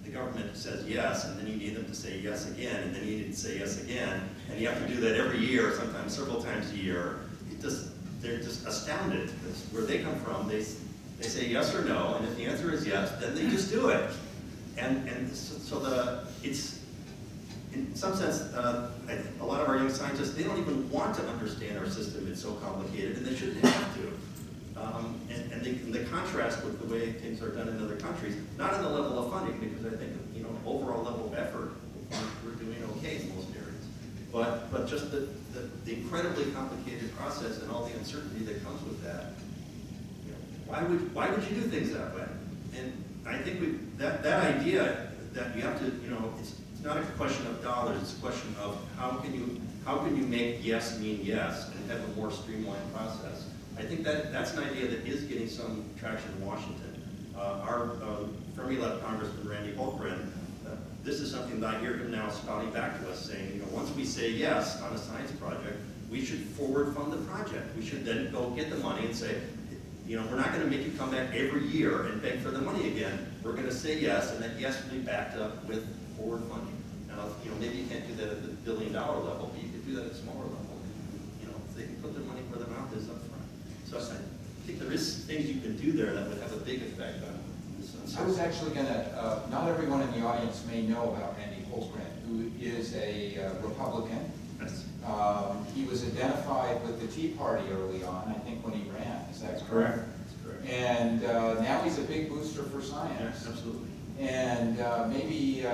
the government says yes, and then you need them to say yes again, and then you need to say yes again, and you have to do that every year, sometimes several times a year. They're just astounded, because where they come from, they say yes or no, and if the answer is yes, then they just do it. And it's, in some sense, a lot of our young scientists, they don't even want to understand our system. It's so complicated, and they shouldn't have to. And the contrast with the way things are done in other countries, not in the level of funding, because I think, overall level of effort, we're doing okay in most areas. But just the incredibly complicated process and all the uncertainty that comes with that. Why would you do things that way? And I think that idea that you have to, it's not a question of dollars, it's a question of how can you make yes mean yes and have a more streamlined process. I think that's an idea that is getting some traction in Washington. Our Fermilab Congressman Randy Hultgren, this is something that I hear him now spouting back to us, saying, once we say yes on a science project, we should forward fund the project. We should then go get the money and say, we're not going to make you come back every year and beg for the money again. We're going to say yes, and that yes will be backed up with forward funding. Now, maybe you can't do that at the billion-dollar level, but you could do that at a smaller level. They can put their money where their mouth is up front. So I think there is things you can do there that would have a big effect on this. I was actually going to, not everyone in the audience may know about Randy Hultgren, who is a Republican. Yes. He was identified with the Tea Party early on, I think, when he ran. Is that correct? That's correct. And now he's a big booster for science. Yes, absolutely. And maybe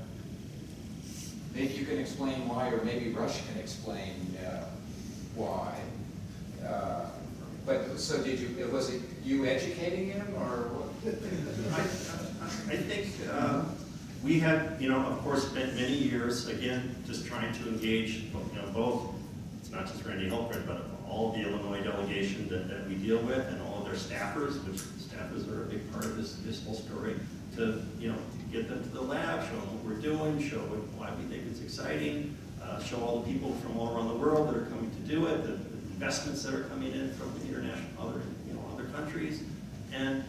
you can explain why, or maybe Rush can explain why. But so was it you educating him, or what? I think we have, of course, spent many years, again, just trying to engage, both, it's not just Randy Hultgren, but all of the Illinois delegation that we deal with, and all of their staffers, which staffers are a big part of this whole story, to, get them to the lab, show them what we're doing, show why we think it's exciting, show all the people from all around the world that are coming to do it, the investments that are coming in from the international, other countries, and,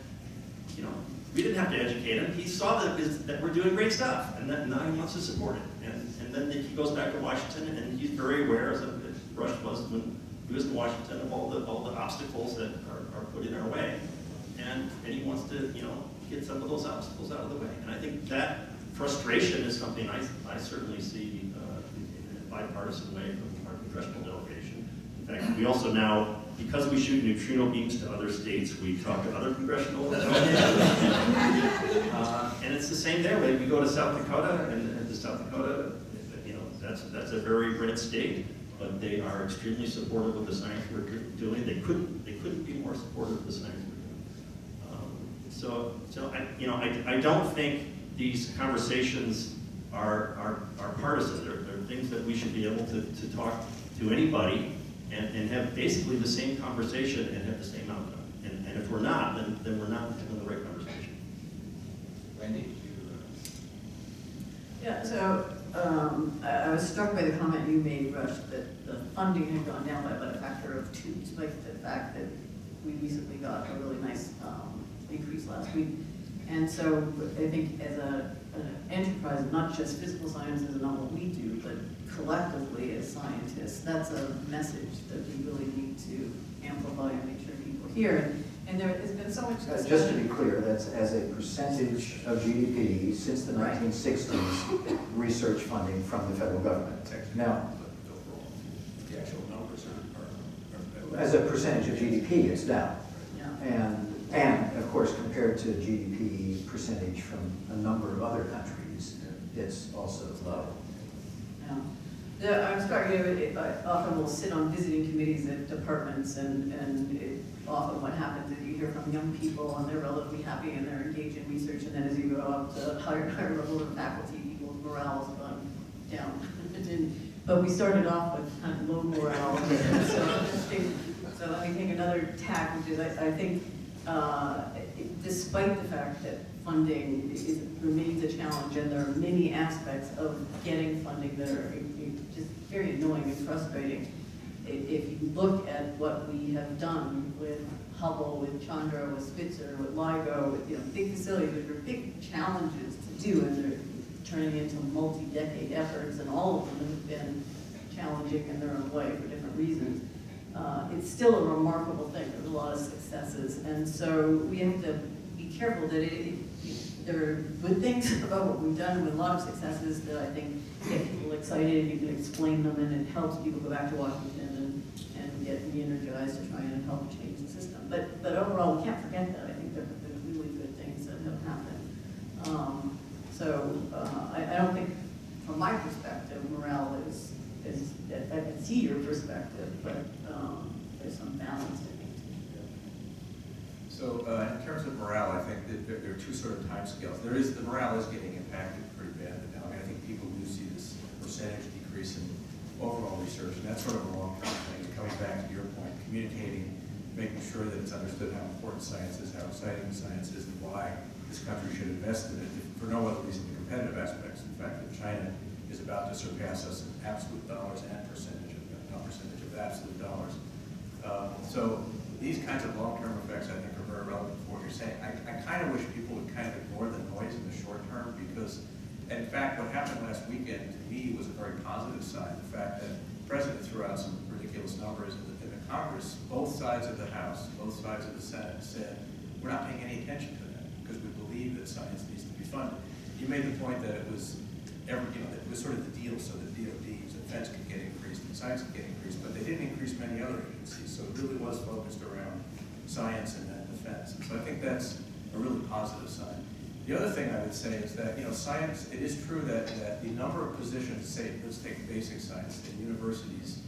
we didn't have to educate him. He saw that we're doing great stuff, and now he wants to support it. And then he goes back to Washington, and he's very aware, as Rush was when he was in Washington, of all the obstacles that are put in our way, and he wants to get some of those obstacles out of the way. And I think that frustration is something I certainly see in a bipartisan way from our congressional delegation. In fact, we also now, because we shoot neutrino beams to other states, we talk to other congressional delegations. And it's the same there. We go to South Dakota, and the South Dakota, that's a very red state, but they are extremely supportive of the science we're doing. They couldn't be more supportive of the science we're doing. So I don't think these conversations are partisan. They're things that we should be able to talk to anybody and have basically the same conversation and have the same outcome. And if we're not, then we're not having the right conversation. Wendy, did Yeah, so I was struck by the comment you made, Rush, that the funding had gone down by about a factor of 2, despite the fact that we recently got a really nice increase last week. And so I think as an enterprise, not just physical sciences and not what we do, but collectively as scientists, that's a message that we really need to amplify and make sure people hear. And there has been so much discussion. Just to be clear, that's as a percentage of GDP since the 1960s, research funding from the federal government. Now, The actual numbers are as a percentage of GDP, it's down. Yeah. And of course, compared to GDP percentage from a number of other countries, it's also low. Yeah. I'm sorry, I often will sit on visiting committees at departments, and often what happens is you hear from young people and they're relatively happy and they're engaged in research, and then as you go up to higher level of faculty, people's morale has gone down. But we started off with kind of low morale. So let me take another tack, which is I think despite the fact that funding remains a challenge, and there are many aspects of getting funding that are just very annoying and frustrating, if you look at what we have done with Hubble, with Chandra, with Spitzer, with LIGO, with, big facilities, which are big challenges to do, and they're turning into multi-decade efforts, and all of them have been challenging in their own way for different reasons. It's still a remarkable thing. There's a lot of successes, and so we have to be careful that there are good things about what we've done with a lot of successes that I think get people excited, and you can explain them, and it helps people go back to Washington and get re-energized to try and help change the system. But overall, we can't forget that. I think there have been really good things that have happened. I don't think, from my perspective, morale is I can see your perspective, but there's some balance in it. So in terms of morale, I think that there are two sort of time scales. The morale is getting impacted pretty badly now. I think people do see this percentage decrease in overall research, and that's sort of a long-term thing. Coming back to your point, communicating, making sure that it's understood how important science is, how exciting science is, and why this country should invest in it, for no other reason than competitive aspects. In fact, that China is about to surpass us in absolute dollars and percentage of absolute dollars. So these kinds of long-term effects, I think, are very relevant for what you're saying. I kind of wish people would kind of ignore the noise in the short term, because, in fact, what happened last weekend to me was a very positive sign. The fact that the President threw out some ridiculous numbers in the Congress, both sides of the House, both sides of the Senate said, we're not paying any attention to that because we believe that science needs to be funded. You made the point that it was it was sort of the deal so that DOD's defense could get increased and science could get increased, but they didn't increase many other agencies, so it really was focused around science and then defense. And so I think that's a really positive sign. The other thing I would say is that, science, it is true that the number of positions, say, let's take basic science in universities,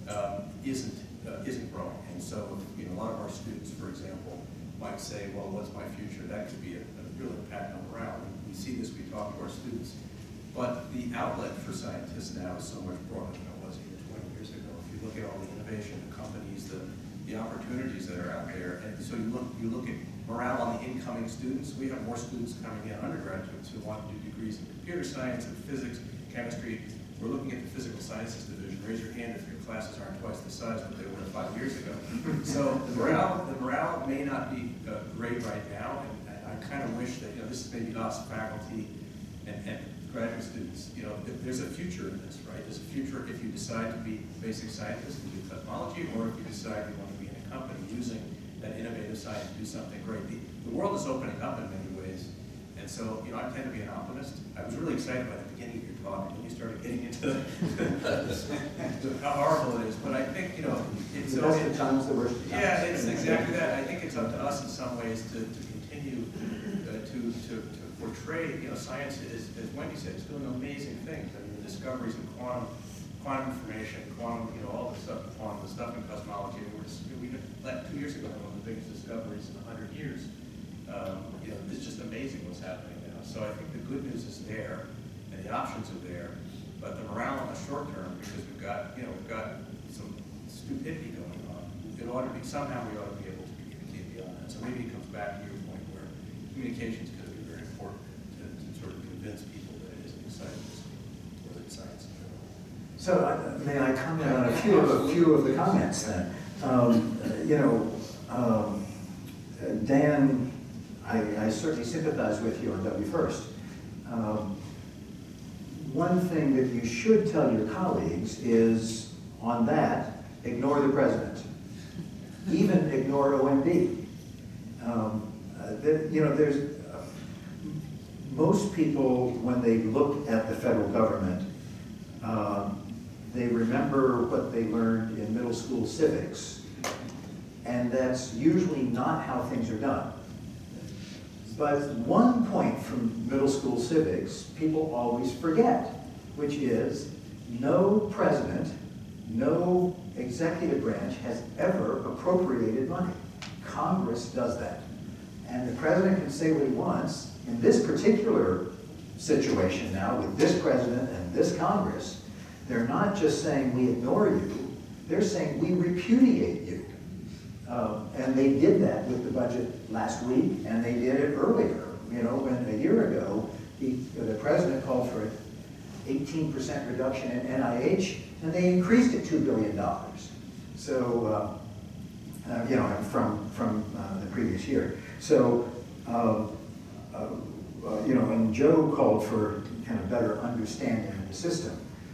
isn't growing. And so, a lot of our students, for example, might say, well, what's my future? That could be a real impact on morale. We see this, we talk to our students. But the outlet for scientists now is so much broader than it was even 20 years ago. If you look at all the innovation, the companies, the opportunities that are out there, and so you look at morale on the incoming students. We have more students coming in, undergraduates, who want to do degrees in computer science and physics, chemistry. We're looking at the physical sciences division. Raise your hand if your classes aren't twice the size what they were 5 years ago. So the morale may not be great right now, and I kind of wish that this is maybe us, faculty, and graduate students. There's a future in this, right? There's a future if you decide to be a basic scientist and do cosmology, or if you decide you want to be in a company using that innovative science to do something great. The world is opening up in many ways, and so I tend to be an optimist. I was really excited by the beginning of your talk, and then you started getting into how horrible it is. But I think it's the best of times, the worst of times. Yeah, it's exactly that. I think it's up to us in some ways to continue to portray, science is, as Wendy said, it's doing amazing things. I mean, the discoveries in quantum information, all the stuff, the stuff in cosmology. We had 2 years ago, one of the biggest discoveries in 100 years. It's just amazing what's happening now. So I think the good news is there, and the options are there, but the morale in the short term, because we've got some stupidity going on. Somehow we ought to be able to communicate beyond that. So maybe it comes back to your point where communications could be very important to sort of convince people that it isn't science or that science in general. So may I comment on a few of the comments then? Dan, I certainly sympathize with you on W1st. One thing that you should tell your colleagues is, on that, ignore the president. Even ignore OMB. Most people, when they look at the federal government, they remember what they learned in middle school civics, and that's usually not how things are done. But one point from middle school civics people always forget, which is no president, no executive branch has ever appropriated money. Congress does that. And the president can say what he wants. In this particular situation now, with this president and this Congress, they're not just saying we ignore you, they're saying we repudiate you. And they did that with the budget last week, and they did it earlier. When a year ago, the president called for an 18% reduction in NIH, and they increased it $2 billion. So, you know, from the previous year. So, you know, and Joe called for kind of better understanding of the system.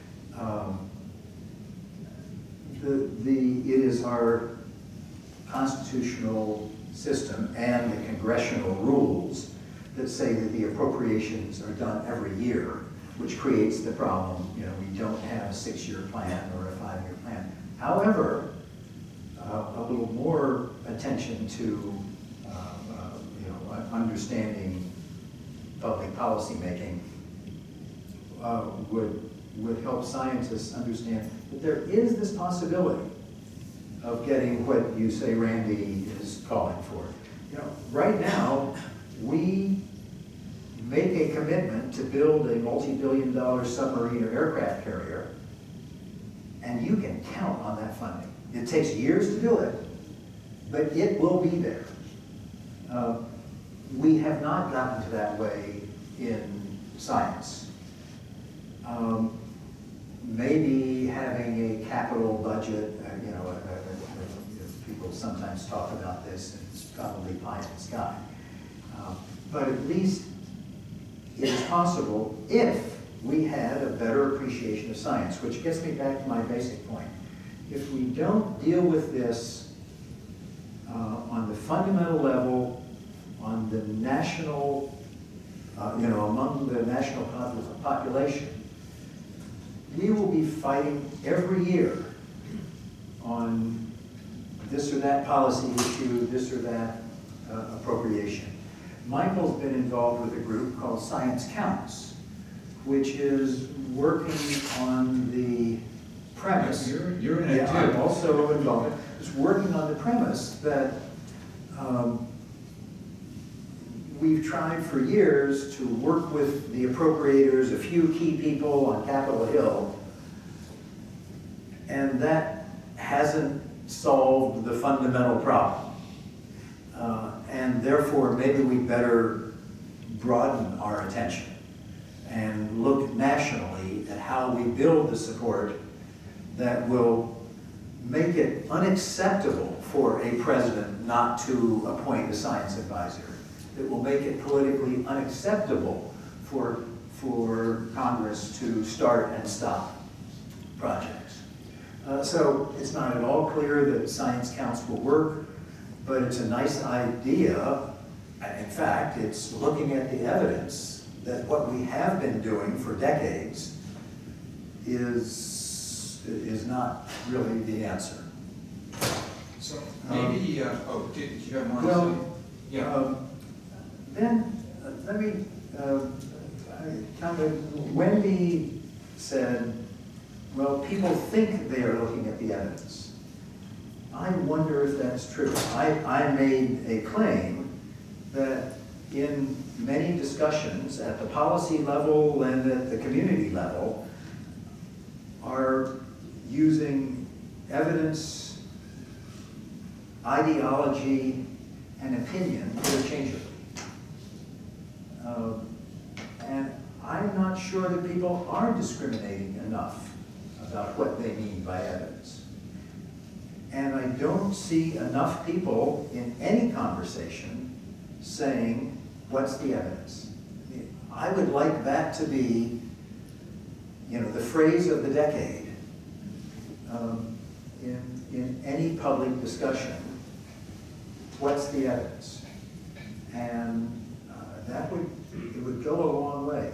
It is our constitutional system and the congressional rules that say that the appropriations are done every year, which creates the problem. You know, we don't have a 6-year plan or a 5-year plan. However, a little more attention to you know, understanding public policy making would help scientists understand that there is this possibility of getting what you say Randy is calling for. You know, right now, we make a commitment to build a multi-billion-dollar submarine or aircraft carrier, and you can count on that funding. It takes years to do it, but it will be there. We have not gotten to that way in science. Maybe having a capital budget, you know, people sometimes talk about this, and it's probably pie in the sky. But at least it is possible if we had a better appreciation of science, which gets me back to my basic point. If we don't deal with this on the fundamental level, on the national, you know, among the national population, we will be fighting every year on this or that policy issue, this or that appropriation. Michael's been involved with a group called Science Counts, which is working on the premise. You're in it too. I'm also involved. It's working on the premise that we've tried for years to work with the appropriators, a few key people on Capitol Hill, and that hasn't solved the fundamental problem. And therefore, maybe we better broaden our attention and look nationally at how we build the support that will make it unacceptable for a president not to appoint a science advisor. That will make it politically unacceptable for Congress to start and stop projects. So it's not at all clear that Science Counts will work, but it's a nice idea. In fact, it's looking at the evidence that what we have been doing for decades is not really the answer. So maybe, oh, did you have more to say? Well, Yeah. then let me kind of, Wendy said, well, people think they are looking at the evidence. I wonder if that's true. I made a claim that in many discussions at the policy level and at the community level are using evidence, ideology, and opinion interchangeably. And I'm not sure that people are discriminating enough about what they mean by evidence. And I don't see enough people in any conversation saying, what's the evidence? I would like that to be, you know, the phrase of the decade in any public discussion. What's the evidence? And it would go a long way.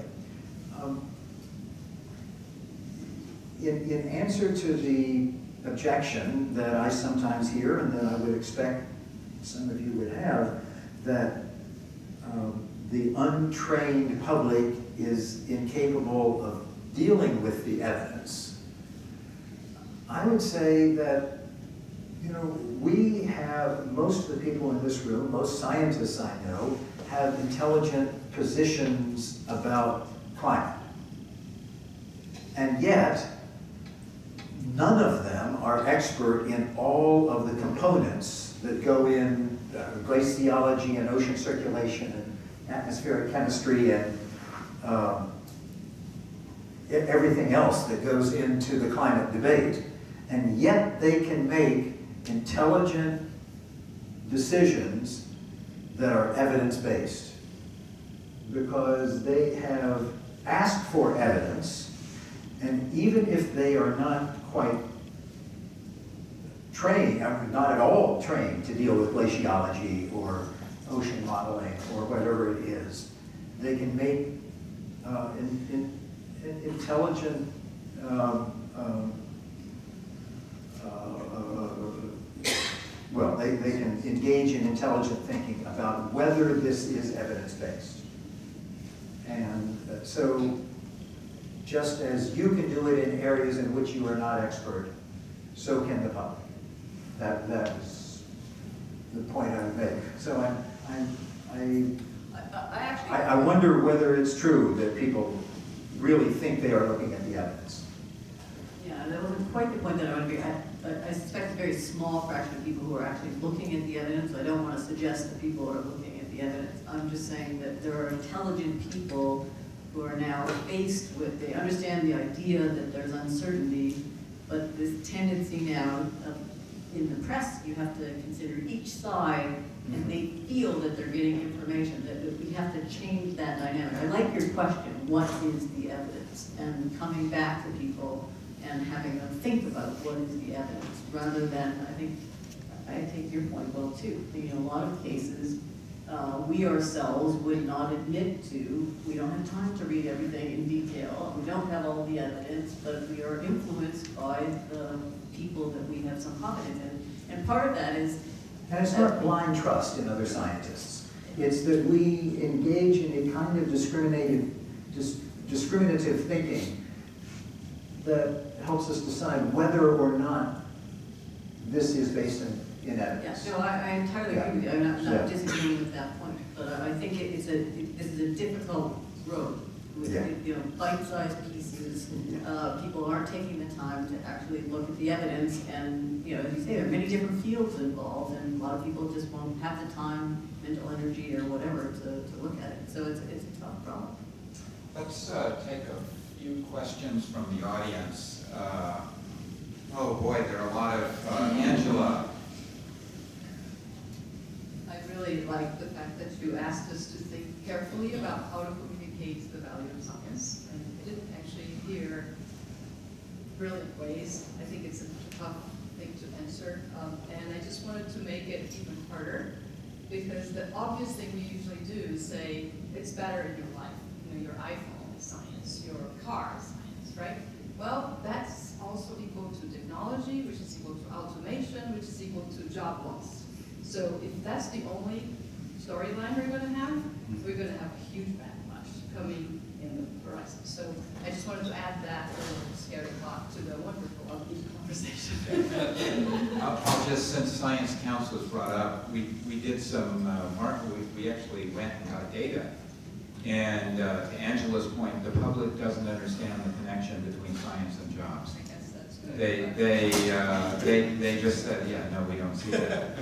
In answer to the objection that I sometimes hear and that I would expect some of you would have, that the untrained public is incapable of dealing with the evidence, I would say that, you know, we have, most of the people in this room, most scientists I know, have intelligent positions about climate. And yet, none of them are expert in all of the components that go in glaciology and ocean circulation and atmospheric chemistry and everything else that goes into the climate debate. and yet they can make intelligent decisions that are evidence-based, because they have asked for evidence, and even if they are not quite trained, not at all trained to deal with glaciology or ocean modeling or whatever it is, they can make intelligent well, they can engage in intelligent thinking about whether this is evidence-based. And so, just as you can do it in areas in which you are not expert, so can the public. That was the point I would make. So I wonder whether it's true that people really think they are looking at the evidence. Yeah, that wasn't quite the point that I want to be. I suspect a very small fraction of people who are actually looking at the evidence. I don't want to suggest that people are looking at the evidence. I'm just saying that there are intelligent people who are now faced with, they understand the idea that there's uncertainty, but this tendency now in the press, you have to consider each side, and they feel that they're getting information, that we have to change that dynamic. I like your question, what is the evidence? And coming back to people and having them think about what is the evidence, rather than, I take your point well too. In a lot of cases, we ourselves would not admit to, we don't have time to read everything in detail, we don't have all the evidence, but we are influenced by the people that we have some confidence in. And part of that is... And it's not blind trust in other scientists. It's that we engage in a kind of discriminative thinking that helps us decide whether or not this is based in evidence. Yeah, no, I entirely agree with you. I'm not disagreeing with that point, but I think this is a difficult road with bite-sized pieces. People aren't taking the time to actually look at the evidence, and as you say, there are many different fields involved, and a lot of people just won't have the time, mental energy, or whatever to look at it. So it's a tough problem. Let's take a few questions from the audience. Oh boy, there are a lot of Angela. I really like the fact that you asked us to think carefully about how to communicate the value of science. And I didn't actually hear brilliant ways. I think it's a tough thing to answer. And I just wanted to make it even harder, because the obvious thing we usually do is say, it's better in your life. Your iPhone is science, your car is science, right? Well, that's also equal to technology, which is equal to automation, which is equal to job loss. So if that's the only storyline we're going to have, we're going to have a huge backlash coming in the horizon. So I just wanted to add that little scary thought to the wonderful upbeat conversation. I'll just, since Science Council was brought up, we did some we actually went and got data. And to Angela's point, the public doesn't understand the connection between science and jobs. I guess that's good. They just said, yeah, no, we don't see that.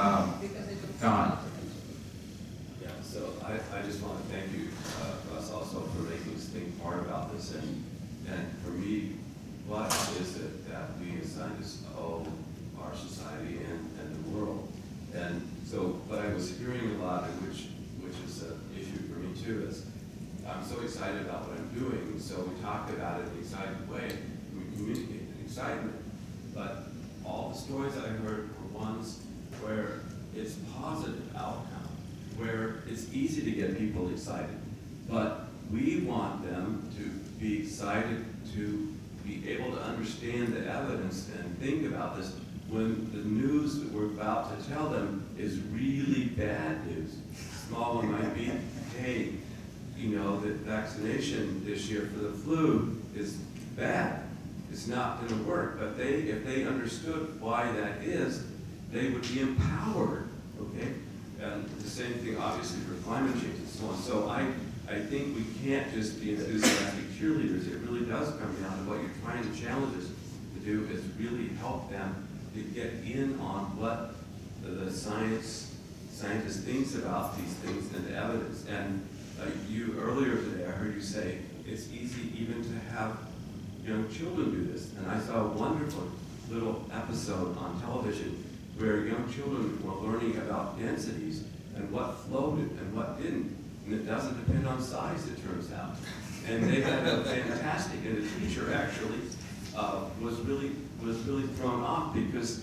Don. Yeah, so I just want to thank you, Russ, also for making us think hard about this. And for me, what is it that we as scientists owe our society and the world? And so, but I was hearing a lot, which is an issue for me too, is I'm so excited about what I'm doing, so we talk about it in an excited way, we communicate in excitement. But all the stories that I heard were ones where it's positive outcome, where it's easy to get people excited. But we want them to be excited to be able to understand the evidence and think about this when the news that we're about to tell them is really bad news. Small one might be, hey, the vaccination this year for the flu is bad. It's not going to work. But if they understood why that is, they would be empowered, okay? And the same thing, obviously, for climate change and so on. So I think we can't just be enthusiastic cheerleaders. It really does come down to what you're trying to challenge us to do is really help them to get in on what the scientist thinks about these things and the evidence. And you earlier today, I heard you say it's easy even to have young children do this. And I saw wonderful little episode on television where young children were learning about densities and what floated and what didn't. And it doesn't depend on size, it turns out. And they had a fantastic, and the teacher actually was really thrown off because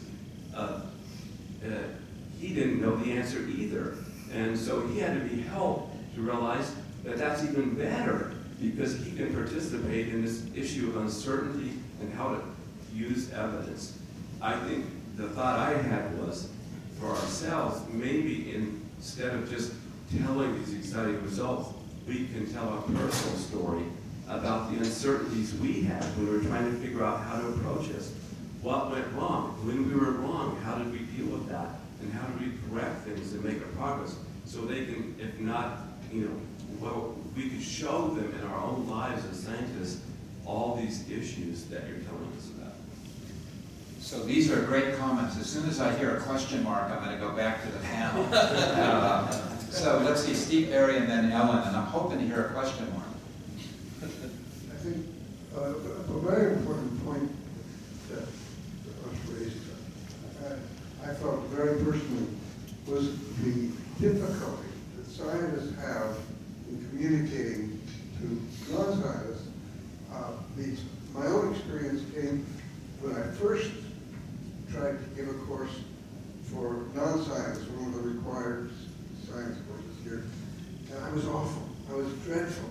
he didn't know the answer either. And so he had to be helped to realize that that's even better because he can participate in this issue of uncertainty and how to use evidence. I think the thought I had was, for ourselves, maybe instead of just telling these exciting results, we can tell a personal story about the uncertainties we had when we were trying to figure out how to approach this. What went wrong? When we were wrong, how did we deal with that? And how did we correct things and make a progress? So they can, if not, well, we could show them in our own lives as scientists all these issues that you're telling us about. So these are great comments. As soon as I hear a question mark, I'm going to go back to the panel. So let's see, Steve Barry and then Ellen, and I'm hoping to hear a question mark. I think a very important point that was raised, I felt very personally, was the difficulty that scientists have in communicating to non-scientists. My own experience came when I first tried to give a course for non-scientists, one of the required science courses here, and I was awful. I was dreadful.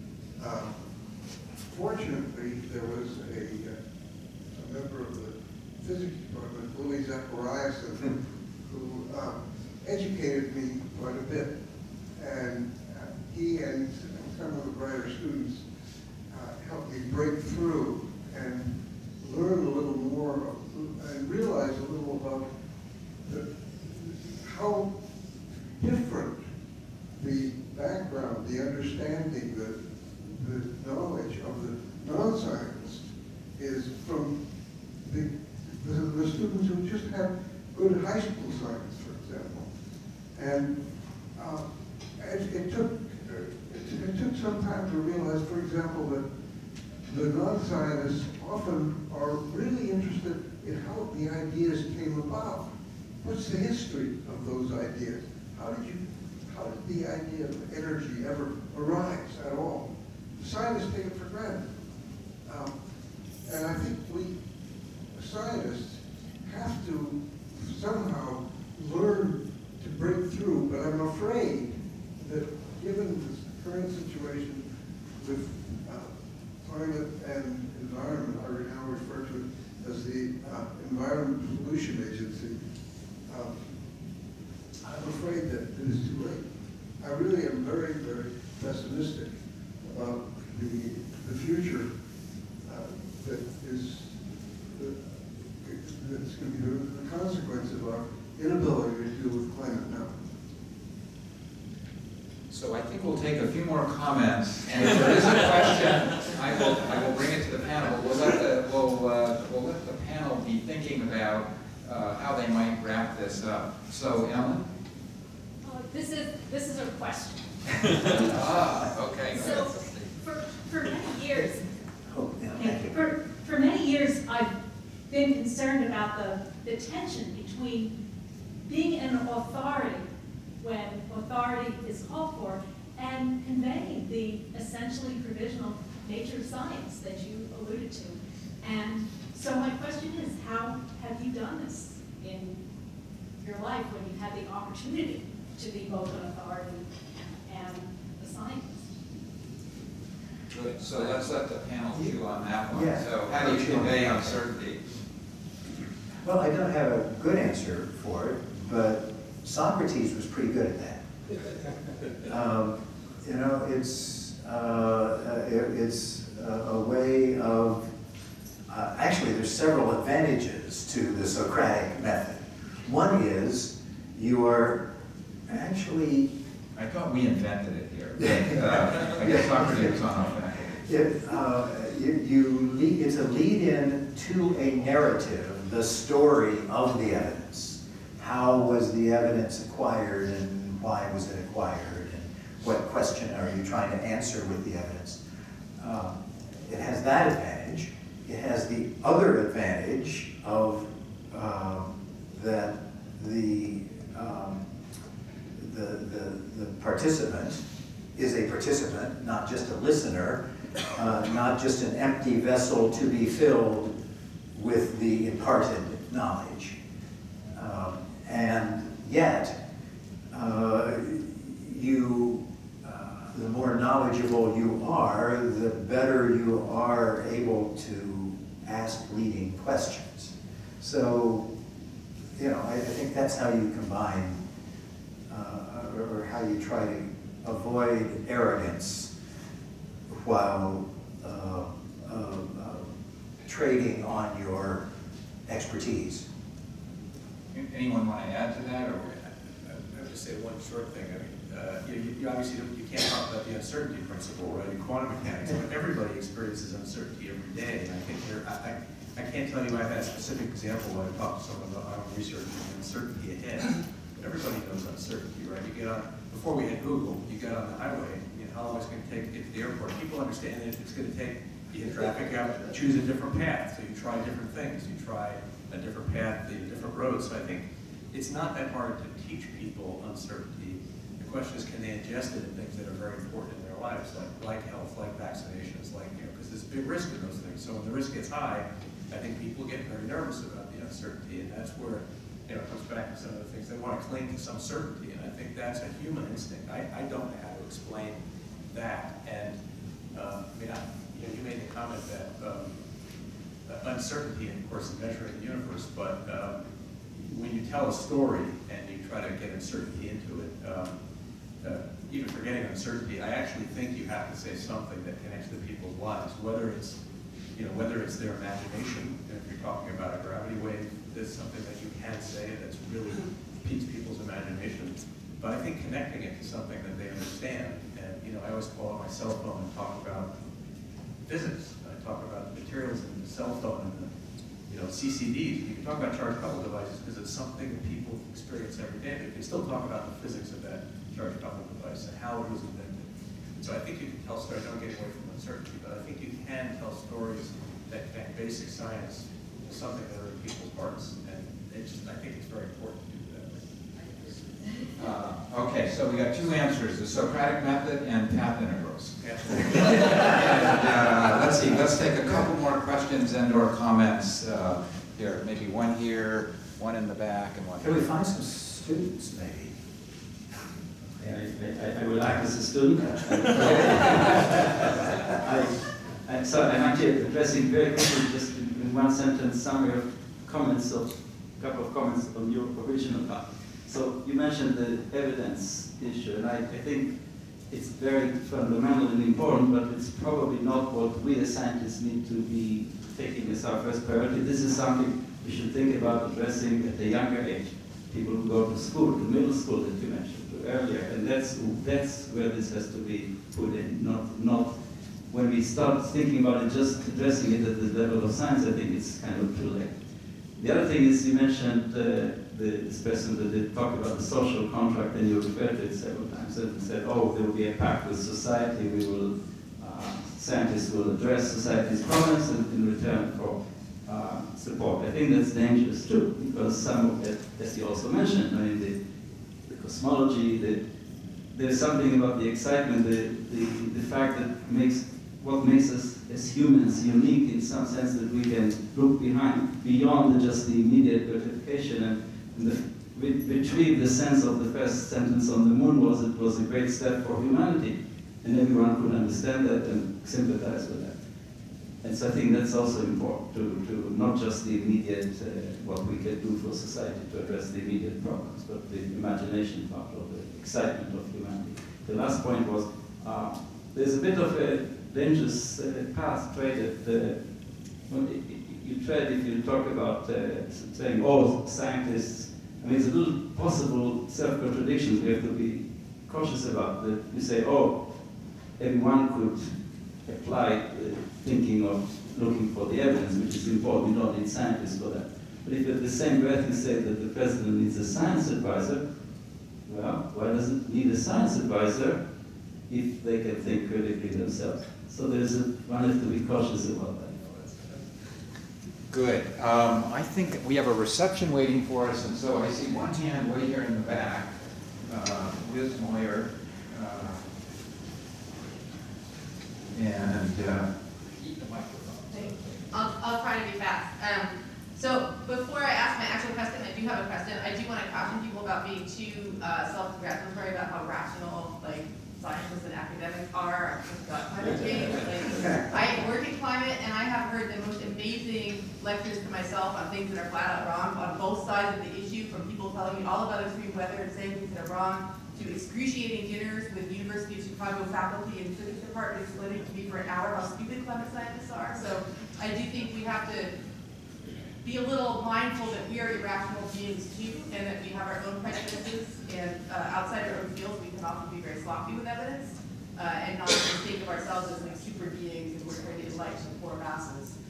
Fortunately, there was a member of the physics department, Louis Zachariasen, who educated me quite a bit, and he and some of the brighter students helped me break through and learn a little more and realize a little about how different the background, the understanding, the knowledge of the non-scientist is from the students who just had good high school science, for example. And it took some time to realize, for example, that the non-scientists often are really interested in how the ideas came about. What's the history of those ideas? How did the idea of energy ever arise at all? Scientists take it for granted. And I think we, scientists, have to somehow learn to break through, but I'm afraid that given the current situation with climate and environment, I now refer to it as the Environment Pollution Agency, I'm afraid that it is too late. I really am very, very pessimistic about the future that's going to be the consequence of our inability to deal with climate now. So I think we'll take a few more comments, and if there is a question, I will bring it to the panel. We'll let the panel be thinking about how they might wrap this up. So, Ellen? This is a question. Okay. So, for many years, Oh, yeah. for many years, I've been concerned about the tension between being an authority when authority is called for and conveying the essentially provisional nature of science that you alluded to. And so my question is, how have you done this in your life when you had the opportunity to be both an authority and a scientist? Good. So let's let the panel chew on that one. Yeah. So how do you convey uncertainty? Well, I don't have a good answer for it, but Socrates was pretty good at that. It's a way of, actually there's several advantages to the Socratic method. One is you are actually... I thought we invented it here. I guess Socrates was on our faculty. It's a lead-in to a narrative, the story of the evidence. How was the evidence acquired and why was it acquired and what question are you trying to answer with the evidence? It has that advantage. It has the other advantage of that the participant is a participant, not just a listener, not just an empty vessel to be filled with the imparted knowledge. And yet, the more knowledgeable you are, the better you are able to ask leading questions. So, I think that's how you combine, or how you try to avoid arrogance while trading on your expertise. Anyone want to add to that, or? I would just say one short thing. I mean, you obviously you can't talk about the uncertainty principle, right? In quantum mechanics, but everybody experiences uncertainty every day. And I think I can't tell you I've had a specific example when I talk to someone about I'm researching uncertainty ahead. But everybody knows uncertainty, right? You get on, before we had Google, you got on the highway, how long it's going to take to get to the airport. People understand that it's going to take, you hit traffic out, choose a different path. So you try different things. You try a different path, a different road. So I think it's not that hard to teach people uncertainty. The question is, can they ingest it in things that are very important in their lives, like health, like vaccinations, because there's a big risk in those things. So when the risk gets high, I think people get very nervous about the uncertainty, and that's where it comes back to some of the things they want to cling to some certainty, and I think that's a human instinct. I don't know how to explain that, and you made the comment that uncertainty, and of course, is measuring the universe, but when you tell a story and you try to get uncertainty into it, even forgetting uncertainty, I actually think you have to say something that connects to people's lives, whether it's their imagination. If you're talking about a gravity wave, there's something that you can say that's really piques people's imagination. But I think connecting it to something that they understand, and I always call out my cell phone and talk about physics. I talk about the materials in the cell phone and the CCDs. You can talk about charged coupled devices because it's something that people experience every day. But you can still talk about the physics of that charged coupled device and how it was invented. And so I think you can tell stories. Don't get away from uncertainty, but I think you can tell stories that connect basic science to something that are in people's hearts. And I think it's very important to do that. Okay, so we got two answers: the Socratic method and path integrals. Let's see. Let's take a couple more questions and/or comments here. Maybe one here, one in the back, and one. Can we find some students, maybe? I would like as a student. So I'm actually addressing very quickly, just in one sentence, summary of comments, a couple of comments on your original part. So you mentioned the evidence issue, and I think it's very fundamental and important, but it's probably not what we as scientists need to be taking as our first priority. This is something we should think about addressing at a younger age. People who go to school, to middle school that you mentioned earlier, and that's where this has to be put in, not when we start thinking about it, just addressing it at the level of science. I think it's kind of too late. The other thing is you mentioned this person that did talk about the social contract, and you referred to it several times and said, oh, there will be a pact with society, scientists will address society's problems in return for support. I think that's dangerous too, because some of it, as you also mentioned, I mean, the cosmology, there's something about the excitement, the fact that what makes us as humans unique in some sense, that we can look beyond just the immediate gratification and retrieve the sense of the first sentence on the moon was a great step for humanity, and everyone could understand that and sympathize with that. And so I think that's also important to not just the immediate, what we can do for society to address the immediate problems, but the imagination part of the excitement of humanity. The last point was, there's a bit of a dangerous path traded. You trade if you talk about saying, oh, scientists, I mean, it's a little possible self-contradictions we have to be cautious about. That you say, oh, everyone could apply thinking of looking for the evidence, which is important. You don't need scientists for that. But if at the same breath you say that the president needs a science advisor, well, why doesn't it need a science advisor if they can think critically themselves? So one has to be cautious about that. Good. I think we have a reception waiting for us, and so I see one hand way here in the back. Liz Moyer. And keep the microphone. Thank you. I'll try to be fast. So before I ask my actual question, I do have a question. I do want to caution people about being too self-congratulatory about how rational, like, scientists and academics are about climate change. Like, I work in climate, and I have heard the most amazing lectures to myself on things that are flat out wrong on both sides of the issue, from people telling me all about extreme weather and saying things that are wrong, to excruciating dinners with University of Chicago faculty and physics department explaining to me for an hour how stupid climate scientists are. So I do think we have to be a little mindful that we are irrational beings too, and that we have our own prejudices, and outside our own fields we can often be very sloppy with evidence, and not think of ourselves as like super beings and we're trying to enlighten the poor masses.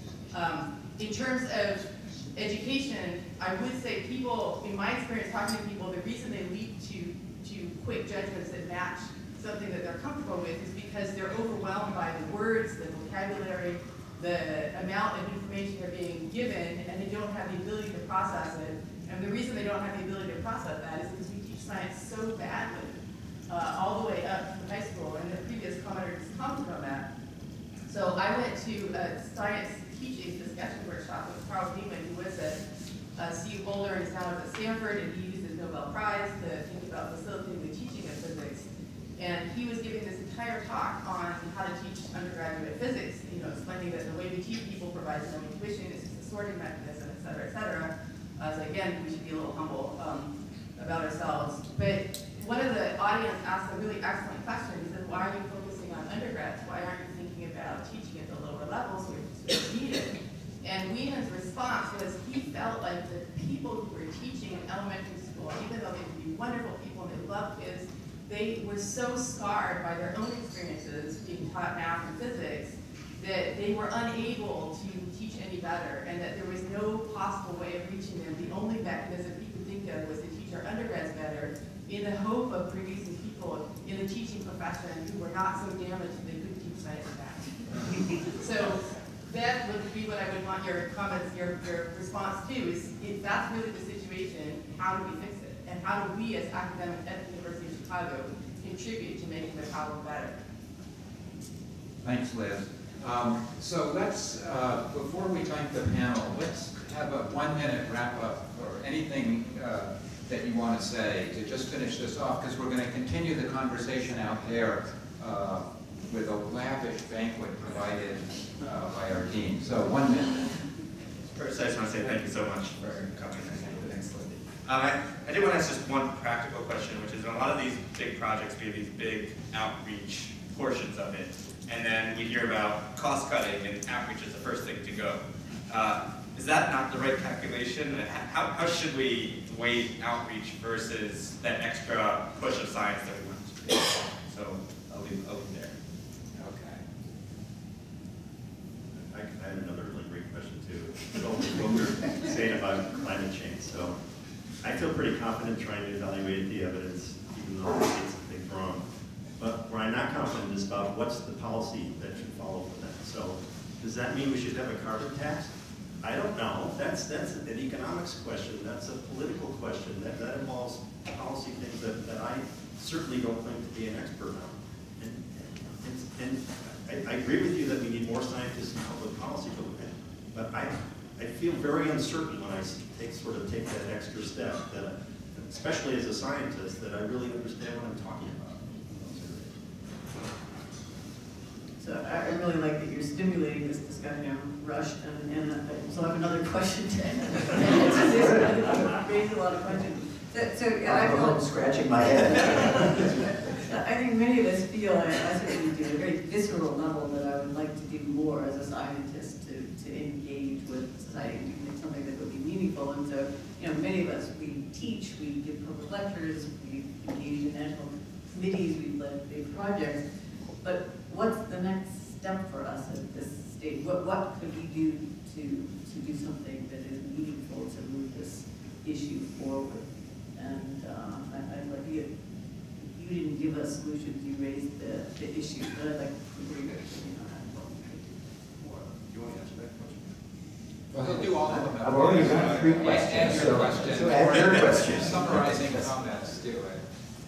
In terms of education, I would say people, in my experience talking to people, the reason they leap to quick judgments that match something that they're comfortable with is because they're overwhelmed by the words, the vocabulary, the amount of information they're being given, and they don't have the ability to process it. And the reason they don't have the ability to process that is because we teach science so badly, all the way up to high school, and the previous commenter just commented on that. So I went to a science teaching discussion workshop with Carl Newman, who was at CU Boulder and is now at Stanford, and he used his Nobel Prize to think about facilitating the teaching of physics. And he was giving this entire talk on how to teach undergraduate physics, you know, explaining that the way we teach people provides no intuition, it's just a sorting mechanism, et cetera, et cetera. So again, we should be a little humble about ourselves. But one of the audience asked a really excellent question. He said, why are you focusing on undergrads? Why aren't you thinking about teaching at the lower levels where it's needed? And Wieman's response was he felt like the people who were teaching in elementary school, even though they would be wonderful people and they loved kids, they were so scarred by their own experiences being taught math and physics that they were unable to teach any better, and that there was no possible way of reaching them. The only mechanism he could think of was to teach our undergrads better in the hope of producing people in the teaching profession who were not so damaged that they couldn't teach science and math. So that would be what I would want your comments, your response to, is if that's really the situation, how do we fix it? And how do we as academics at the University of Chicago contribute to making the problem better? Thanks, Liz. So let's, before we thank the panel, let's have a 1-minute wrap up or anything that you want to say to just finish this off, because we're going to continue the conversation out there with a lavish banquet provided by our dean. So 1 minute. First, I just want to say thank you so much for coming. Excellent. I did want to ask just one practical question, which is in a lot of these big projects, we have these big outreach portions of it, and then we hear about cost cutting, and outreach is the first thing to go. Is that not the right calculation? How should we weight outreach versus that extra push of science that we want to do? So I'll leave there. Okay. I had another really great question too. So what we're saying about climate change. So I feel pretty confident trying to evaluate the evidence, even though I get some things wrong. But where I'm not confident is about what's the policy that should follow from that. So does that mean we should have a carbon tax? I don't know. That's an economics question. That's a political question. That involves policy things that I certainly don't claim to be an expert on. And I agree with you that we need more scientists in public policy, but I feel very uncertain when I take that extra step, that especially as a scientist, that I really understand what I'm talking about. So I really like that you're stimulating this discussion, Rush, and so I have another question to raise a lot of questions. I'm scratching my head. I think many of us feel, and I certainly do, at a very visceral level, that I would like to do more as a scientist to engage with society and do something that would be meaningful. And so, you know, many of us, we teach, we give public lectures, we engage in national committees, we've led big projects. But what's the next step for us at this stage? What could we do to do something that is meaningful to move this issue forward? And I'd like you didn't give us solutions, you raised the issue, but I'd like to hear your opinion on that. Do you want to answer that question? We'll do all of them. I've already done 3 Add questions, your so question. add your question. Summarizing comments, do it.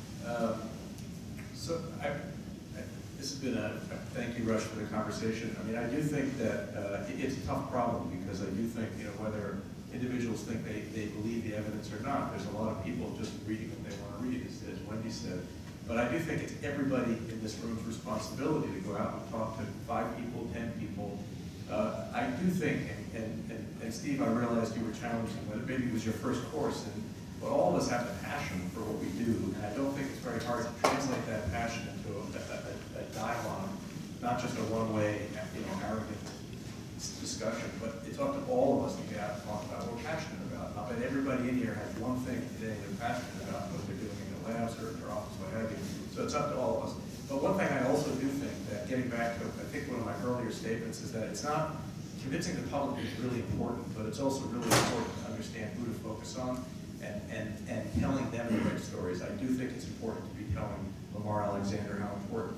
So this has been thank you, Rush, for the conversation. I mean, I do think that it's a tough problem because I do think, whether individuals think they believe the evidence or not, there's a lot of people just reading what they want to read, as Wendy said. But I do think it's everybody in this room's responsibility to go out and talk to 5 people, 10 people. I do think, and Steve, I realized you were challenging whether maybe it was your first course, but all of us have a passion for what we do, and I don't think it's very hard to translate that passion into a dialogue, not just a one-way, arrogant discussion, but it's up to all of us to get out and talk about what we're passionate about. I bet everybody in here has one thing today they're passionate about, what they're doing in their labs or their office, what have you. So it's up to all of us. But one thing I also do think that, getting back to, I think one of my earlier statements is that it's not, convincing the public is really important, but it's also really important to understand who to focus on and telling them the right stories. I do think it's important to be telling Lamar Alexander how important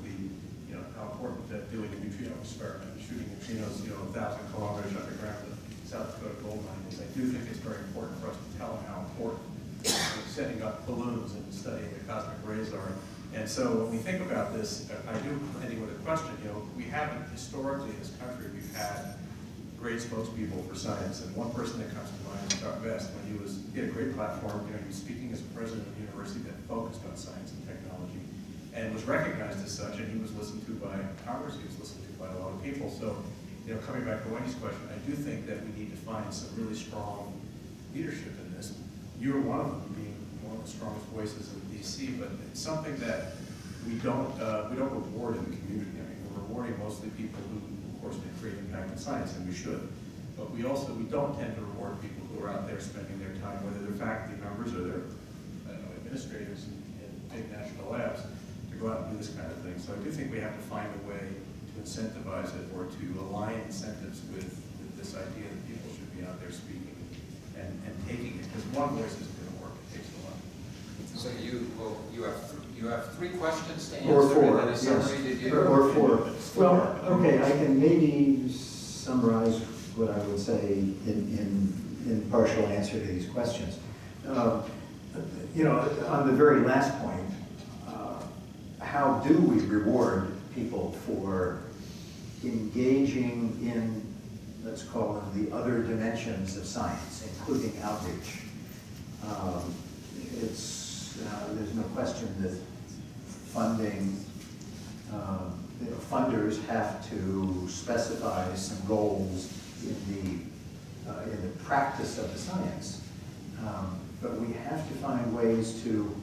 that doing a neutrino experiment, shooting neutrinos, 1,000 kilometers underground in the South Dakota gold mine is. I do think it's very important for us to tell them how important setting up balloons and studying the cosmic rays are. And so when we think about this, I do ending with a question. We haven't historically in this country, we've had great spokespeople for science, and one person that comes to mind is Chuck Vest. When he had a great platform, he was speaking as president of a university that focused on science and technology, and was recognized as such, and he was listened to by Congress, he was listened to by a lot of people. So, coming back to Wendy's question, I do think that we need to find some really strong leadership in this. You're one of them, being one of the strongest voices in DC, but it's something that we don't reward in the community. I mean, we're rewarding mostly people who, of course, make great impact in science, and we should. But we don't tend to reward people who are out there spending their time, whether they're faculty members or they're administrators in big national labs, to go out and do this kind of thing. So I do think we have to find a way to incentivize it or to align incentives with this idea that people should be out there speaking and taking it, because one voice isn't going to work. It takes a lot. So you have 3 questions to Or answer, 4, and then a summary yes. to do? Or 4. Well, okay, I can maybe summarize what I would say in partial answer to these questions. On the very last point, how do we reward people for engaging in, let's call them, the other dimensions of science, including outreach? There's no question that funding, funders have to specify some goals in the practice of the science, but we have to find ways to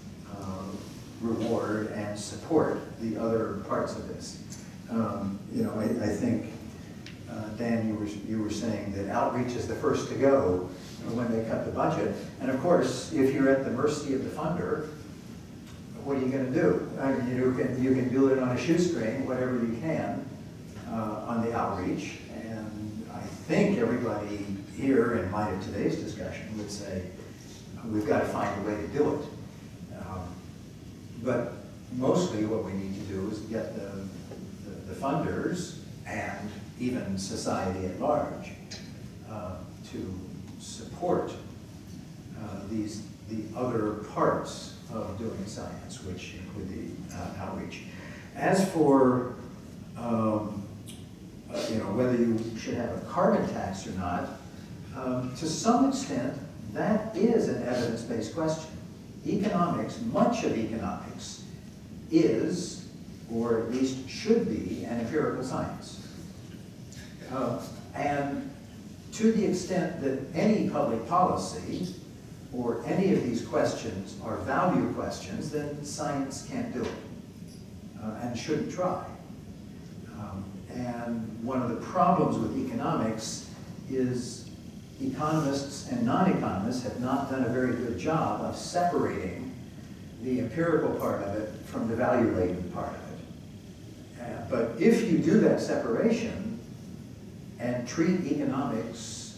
reward and support the other parts of this. I think, Dan, you were saying that outreach is the first to go when they cut the budget. And of course, if you're at the mercy of the funder, what are you going to do? I mean, you can do it on a shoestring, whatever you can, on the outreach. And I think everybody here, in light of today's discussion, would say, we've got to find a way to do it. But mostly what we need to do is get the funders and even society at large to support the other parts of doing science, which include the outreach. As for whether you should have a carbon tax or not, to some extent, that is an evidence-based question. Economics, much of economics, is, or at least should be, an empirical science. And to the extent that any public policy or any of these questions are value questions, then science can't do it and shouldn't try. And one of the problems with economics is economists and non-economists have not done a very good job of separating the empirical part of it from the value-laden part of it. But if you do that separation and treat economics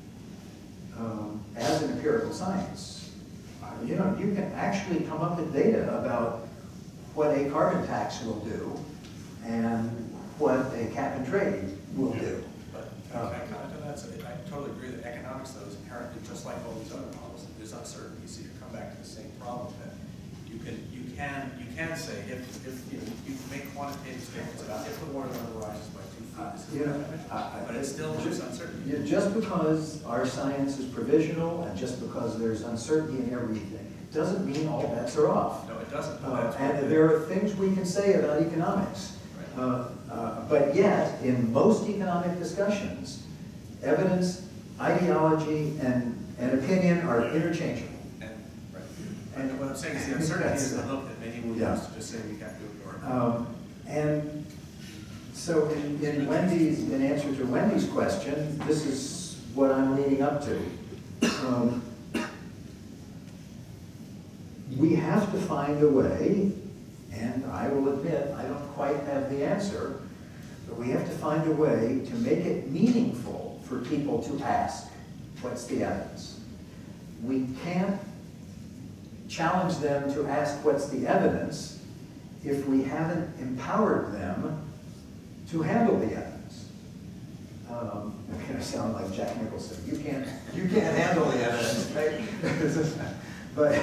as an empirical science, you can actually come up with data about what a carbon tax will do and what a cap and trade will do. But can I comment on that? So I totally agree that economics, though, is inherently just like all these other models. There's uncertainty, so you come back to the same problem that you can say if you know, you can make quantitative statements about if the water level rises by 2 feet, this is what happens, but it's still just uncertainty. Yeah, just because our science is provisional and just because there's uncertainty in everything, doesn't mean all bets are off. No, it doesn't. And there are things we can say about economics. But yet, in most economic discussions, evidence, ideology, and opinion are interchangeable. And what I'm saying is the uncertainty is the hook that many will use to just say we have to ignore it. And so in answer to Wendy's question, this is what I'm leading up to. We have to find a way, and I will admit I don't quite have the answer, but we have to find a way to make it meaningful for people to ask, what's the evidence? We can't challenge them to ask what's the evidence if we haven't empowered them to handle the evidence. I'm going to sound like Jack Nicholson. You can't handle the evidence, right? But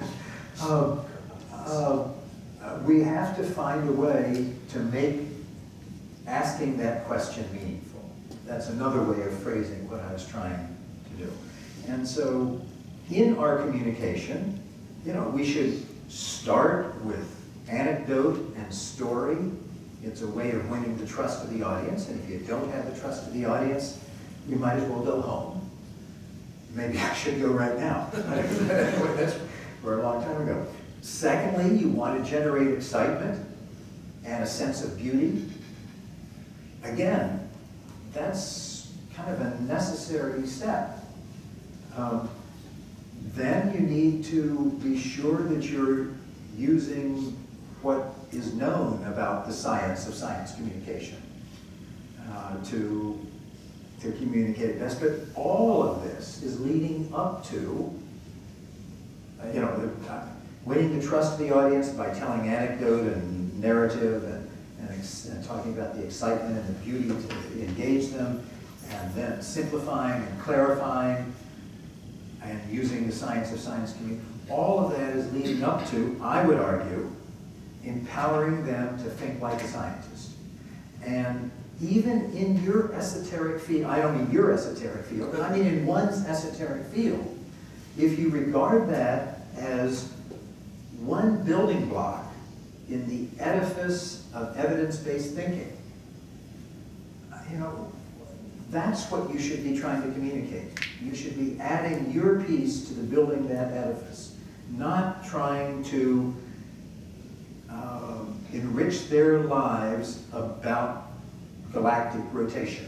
we have to find a way to make asking that question meaningful. That's another way of phrasing what I was trying to do. And so in our communication, you know, we should start with anecdote and story. It's a way of winning the trust of the audience, and if you don't have the trust of the audience, you might as well go home. Maybe I should go right now. That's for a long time ago. Secondly, you want to generate excitement and a sense of beauty. Again, that's kind of a necessary step. Then you need to be sure that you're using what is known about the science of science communication to communicate it best. But all of this is leading up to, you know, winning the trust of the audience by telling anecdote and narrative and talking about the excitement and the beauty to engage them, and then simplifying and clarifying and using the science of science communication. All of that is leading up to, I would argue, empowering them to think like a scientist. And even in your esoteric field, I don't mean your esoteric field, but I mean in one's esoteric field, if you regard that as one building block in the edifice of evidence-based thinking, you know, that's what you should be trying to communicate. You should be adding your piece to the building that edifice, not trying to enrich their lives about galactic rotation,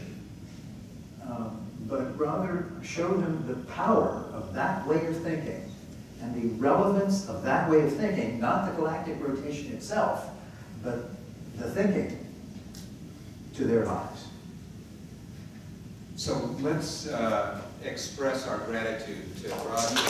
but rather show them the power of that way of thinking and the relevance of that way of thinking, not the galactic rotation itself, but the thinking to their lives. So let's express our gratitude to Roger